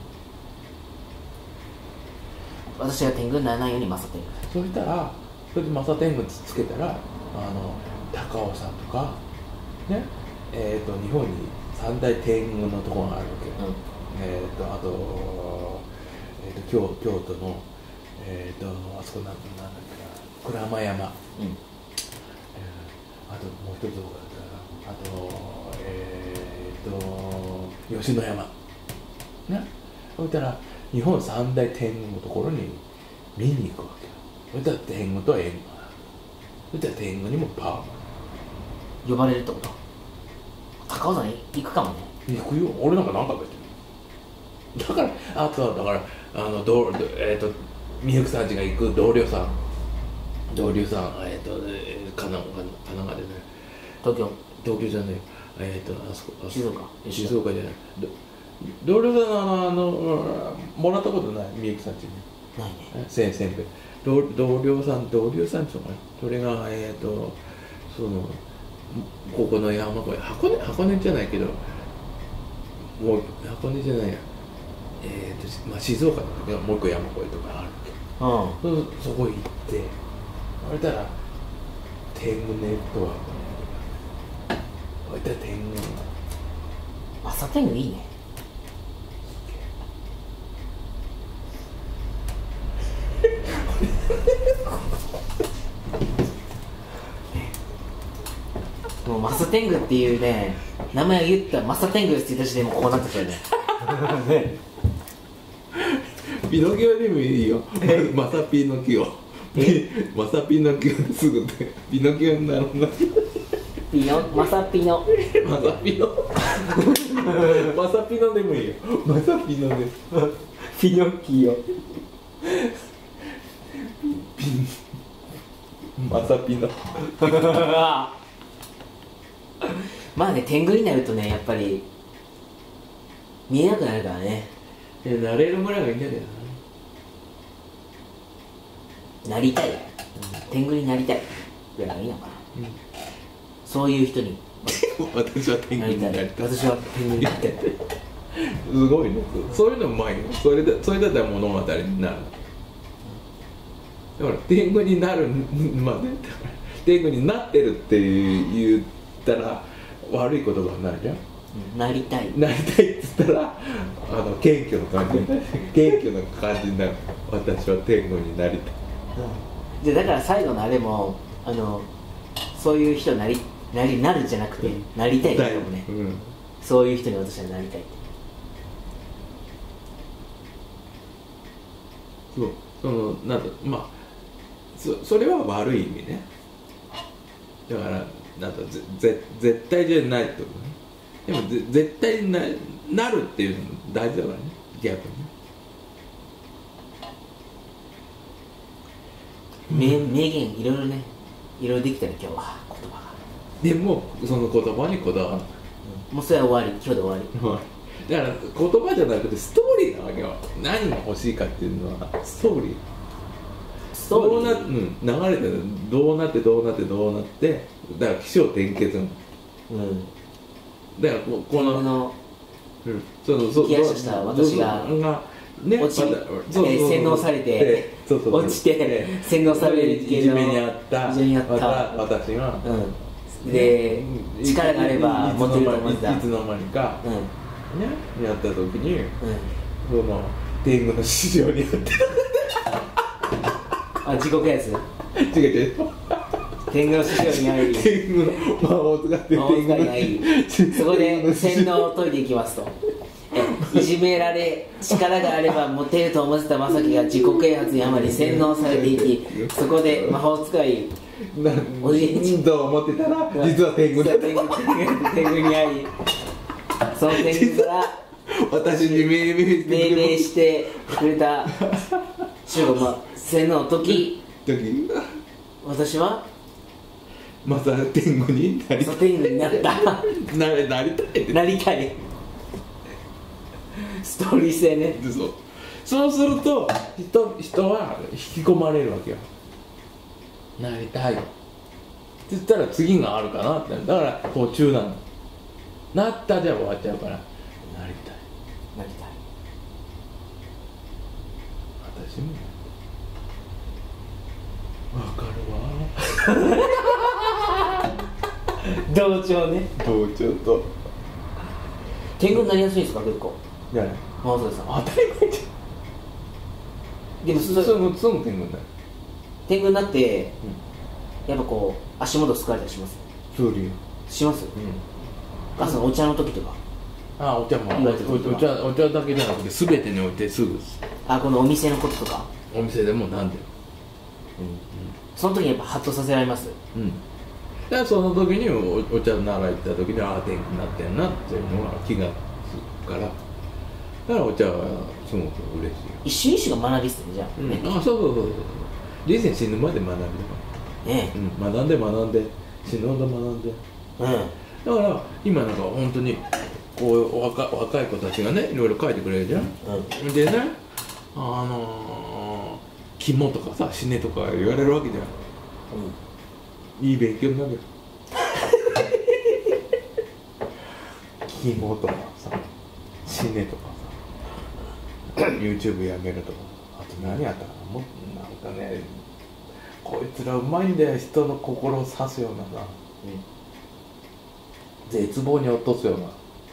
うん、私が天狗にならないようにマサ天狗そしたらそれでマサ天狗つけたらあの高尾さんとかねえー、と日本に三大天狗のところがあるわけ、うん、えー、とあと,、えー、と 京, 京都の、えー、とあそこなんなんだっけな鞍馬山、うんえー、あともう一つどこだったかなあとえー、と吉野山ねそしたら日本三大天狗のところに見に行くわけよ。そしたら天狗と縁がそしたら天狗にもパワーが呼ばれるってこと。高尾山に行くかもね。 行くよ。俺なんか何回もやってる。だからあとはだからあのどえっ、ー、とみゆきさんちが行く同僚さん同僚さんえっ、ー、と、えー、神奈川神奈川でね東京東京じゃないよえっ、ー、とあそこあそこ静岡静岡じゃない同僚さんのあのもらったことないみゆきさんちにないねせんせんべい同同僚さん同僚さんちのかなそれがえっ、ー、とそのここの山越え箱根箱根じゃないけどもう箱根じゃないやえーとまあ、静岡だけどもう一個山越えとかあるわけ、うん、そ, そこ行ってあれたら天狗ネットワークあれたら天狗朝天狗いいねもうマサ天狗っていうね名前を言ったらマサ天狗ですって言った時点でもうこうなってきたよねピノキオでもいいよマサピノキオマサピノキオすぐってピノキオになるんだピノマサピノマサピノマサピノでもいいよマサピノでピノキオピマサピノまあね天狗になるとねやっぱり見えなくなるからね。 いやなれるぐらいがいいんだけどな。なりたい、うん、天狗になりたいぐらいがいいのかな、うん、そういう人に私は天狗になりたい私は天狗になりたいすごいねそういうのうまいよそれでそれだったら物語になる、だから天狗になるまあね天狗になってるって言ったら悪い言葉になるじゃん。 なりたいなりたいって言ったらあの謙虚な感じ謙虚な感じになる。私は天狗になりたい、 うん、でだから最後のあれもあのそういう人になりなりなるじゃなくて、うん、なりたいだかもね、うん、そういう人に私はなりたいってそうそのなんだまあ そ, それは悪い意味ね。だからなんかぜぜ絶対じゃないってことね。でもぜ絶対に な, なるっていうのも大事だからね逆に、うん、名言いろいろねいろいろできたね今日は言葉が。 でもその言葉にこだわる、 うん、もうそれは終わり今日で終わりだから言葉じゃなくてストーリーなわけよ。何が欲しいかっていうのはストーリーストーリーどうな、うん、流れてるどうなってどうなってどうなってだから起承転結のうんだからここの、のうん、そのそ気がした私がね、落ち、まそうそう洗脳されてそうそうそう落ちて洗脳されるいじめにあったいじめにあった私が、 うん、で、ね、力があれば持てると思ってたいつの間にか、うんね、やった時に、うん、その天狗の市場にあってあ、地獄やつ違う違う天狗の師匠に会い天狗の魔法を使って天狗に会いそこで洗脳を解いていきますとえいじめられ力があればモテると思ってた正樹が自己啓発にあまり洗脳されていきそこで魔法使いおじいちゃんと思ってたら実は天狗だった天狗に会いその天狗から私に命名してくれ命名してくれた中国ませの時時私はまた天狗になりたい天狗になったななりたいってなりたいストーリー性ね。 そうそうすると 人, 人は引き込まれるわけよ。なりたいって言ったら次があるかなって。だから途中なの。なったで終わっちゃうから、なりたいなりたい。 私もわかるわ同調ね。 同調と天狗になりやすいんですか結構。 じゃないマサさん当たり前じでもゃん。すぐすぐ天狗になる。 天狗になって、やっぱこう足元すかれたりします？ するよ。 します？ うん。 朝のお茶の時とか。 あ、お茶も言われてるおお茶お茶だけじゃなくて全てにおいてすぐあ、このお店のこととか。 お店でも何でも。 その時にやっぱハッとさせられます。 うん。だからその時におお茶習い行った時にああ天気になってんなっていうのは気がつくから。だからお茶はすごく嬉しいよ。 一瞬一瞬が学びっすねじゃあ、 うん、 ね。 あ、そうそうそうそう。人生死ぬまで学びだかねら。うん、学んで学んで死ぬほど学んで。 え。うん。 だから今なんか本当にこう若若い子たちがねいろいろ書いてくれるじゃん。 うん。 でね、あのー、肝とかさ死ねとか言われるわけじゃん。 うん、 いい勉強になるよ。肝とかさ死ねとかさYouTube やめるとか、あと何やったかな、もうなんかねこいつらうまいんだよ、人の心を刺すようなさ、うん、絶望に落とすような、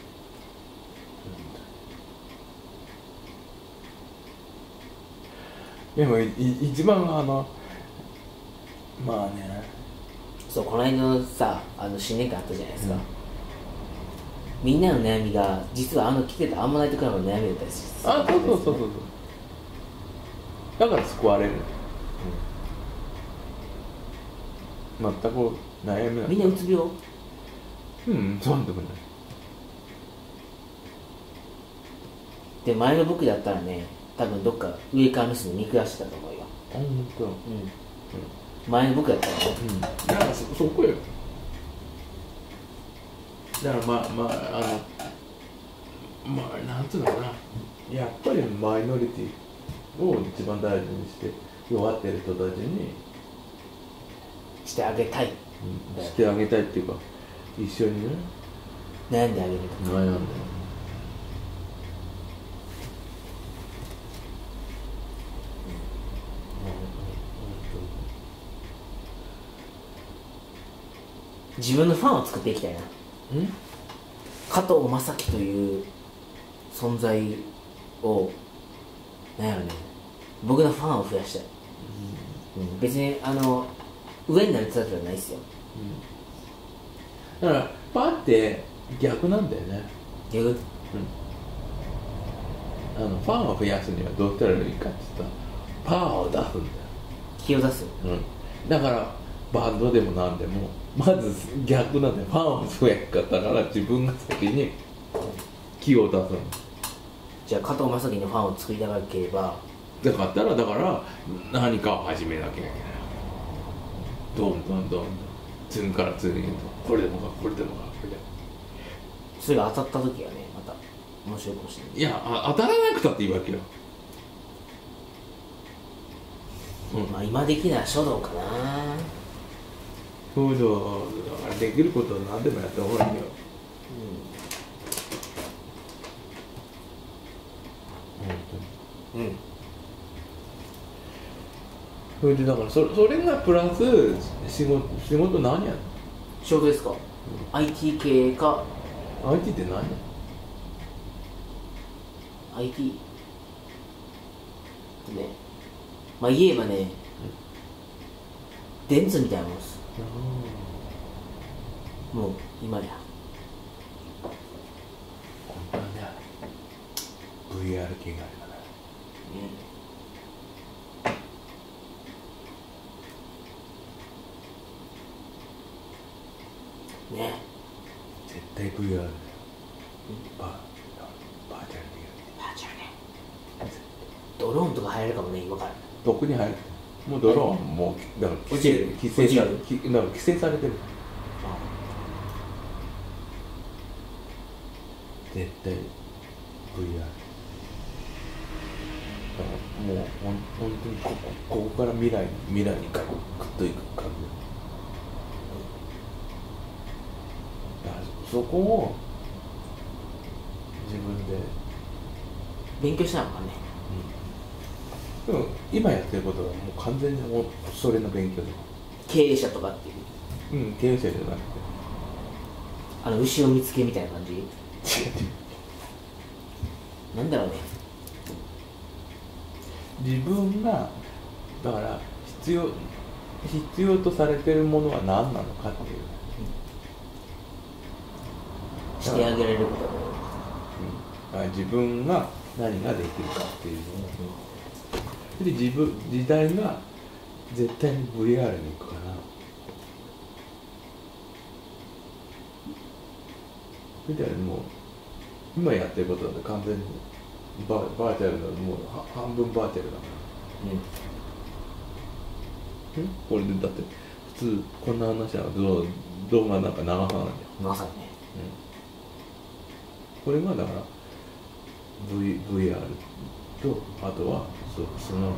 うん、でもい一番あのまあね、 そうこの間のさあの新年会あったじゃないですか、 うん、 みんなの悩みが実はあの来てたアンモナイトクラブの悩みだったりする、 あ、そうそうそうそうそう、だから救われる、うん、全く悩みない。 みんなうつ病？ うん、そうでもない。 で前の僕だったらね多分どっか上から盗んで見下してたと思うよ。 あ、ほんと。うん、 前の僕だったらね、 うん、だからそそこよ。だからまあまああのまあなんつうのかな、やっぱりマイノリティを一番大事にして弱ってる人たちにしてあげたい、 うん、してあげたいっていうか一緒にね悩んであげると悩んで、 自分のファンを作っていきたいな。 うん加藤正樹という存在をなんやろね、僕のファンを増やしたい、うんうん、別にあの上になるつもりはないですよ、 うん、だからパーって逆なんだよね。 逆、うん、 あのファンを増やすにはどうしたらいいかって言ったらパワーを出すんだよ。 気を出す、 うん、だからバンドでも何でもまず逆なんだよ。ファンを増やすかだから自分が先に気を出すの。 じゃあ加藤正樹のファンを作りたければだからだから何かを始めなきゃいけない。どんどんどんどん次から次へとこれでもかこれでもかこれでも、 それが当たった時はねまた面白いかもしれない。 いやあ当たらなくたっていいわけよ、 うん、まあ今できない書道かな。 そういうのできることは何でもやった方がいいよ。 うん、うん、 それでだからそれそれがプラス仕事仕事何やの？ 仕事ですか、うん、アイティー 系か。 アイティー って何やの？ アイティー ね、まあ言えばね、電通みたいなものです。もう今や本当はね ブイアール 系があるからね、 絶対 ブイアール だよ、バーバーチャルドローンとか入れるかもね今から。 特に入る。もうドローンはもうだから規制規制されきだから規制されてる。絶対 ブイアール。だからもうほん本当にここここから未来未来にガクッといく感じ。だからそこを自分で勉強しなのかね。 でも今やってることはもう完全にもうそれの勉強だ。 経営者とかっていう、 うん、経営者じゃなくてあの牛を見つけみたいな感じ。なんだろうね。 自分がだから必要必要とされてるものは何なのかっていう、 うん、してあげられることだ、 うん、だから自分が何ができるかっていうのを、うん、で自分時代が絶対に ブイアール に行くからみたいにもう今やってることだと完全にバー、バーチャルだともう半分バーチャルだから、うん、これでだって普通こんな話は動画なんか長さなんだよ。 長さね、 うん、これがだから v、ブイアール とあとは そ, その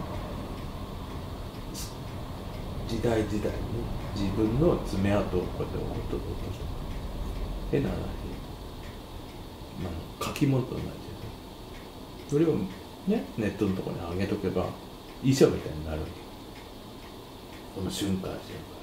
時代時代に自分の爪痕をこうやって落とす変な話、まあ、書き物と同じでそれをねネットのところに上げとけば遺書みたいになるわけ。この瞬間瞬間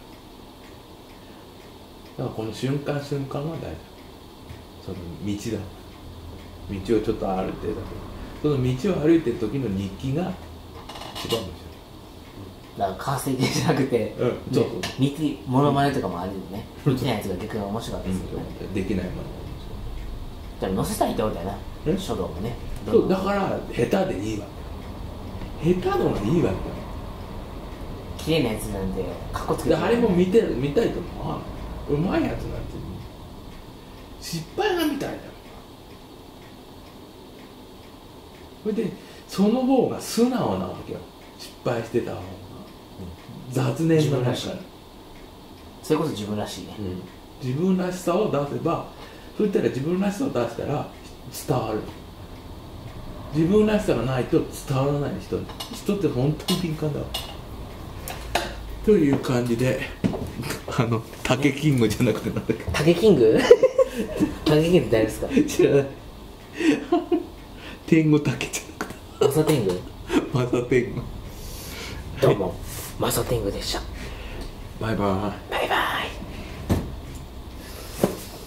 だからこの瞬間瞬間は大事。その道だ道をちょっと歩いてるだけその道を歩いてる時の日記が一番面白い。 だからカーセイじゃなくて、 うん、そうそう見てモノマネとかもあるよね。見てないやつが逆に面白かったですけどね、 うん、できないものじゃあ載せたいってことだよな、書道もね。 そうだから下手でいいわけ。下手のがいいわけ。 綺麗なやつなんてかっこつけてあれも見てる見たいと思う。あうまいやつなんて失敗が見たいだろ。それでその方が素直なわけよ。失敗してた方が、うん、雑念のないから。 それこそ自分らしいね、 うん、自分らしさを出せばそういったら自分らしさを出したら伝わる。自分らしさがないと伝わらない人人って本当に敏感だわという感じであの竹キングじゃなくてなんだっけ竹キング竹キングって誰ですか？ 知らない天狗竹じゃなくてマサ天狗マサ天狗どうもマサ天狗でした。 バイバイバイバイ。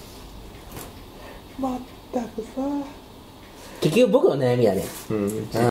まったくさ結局僕の悩みだね。 うん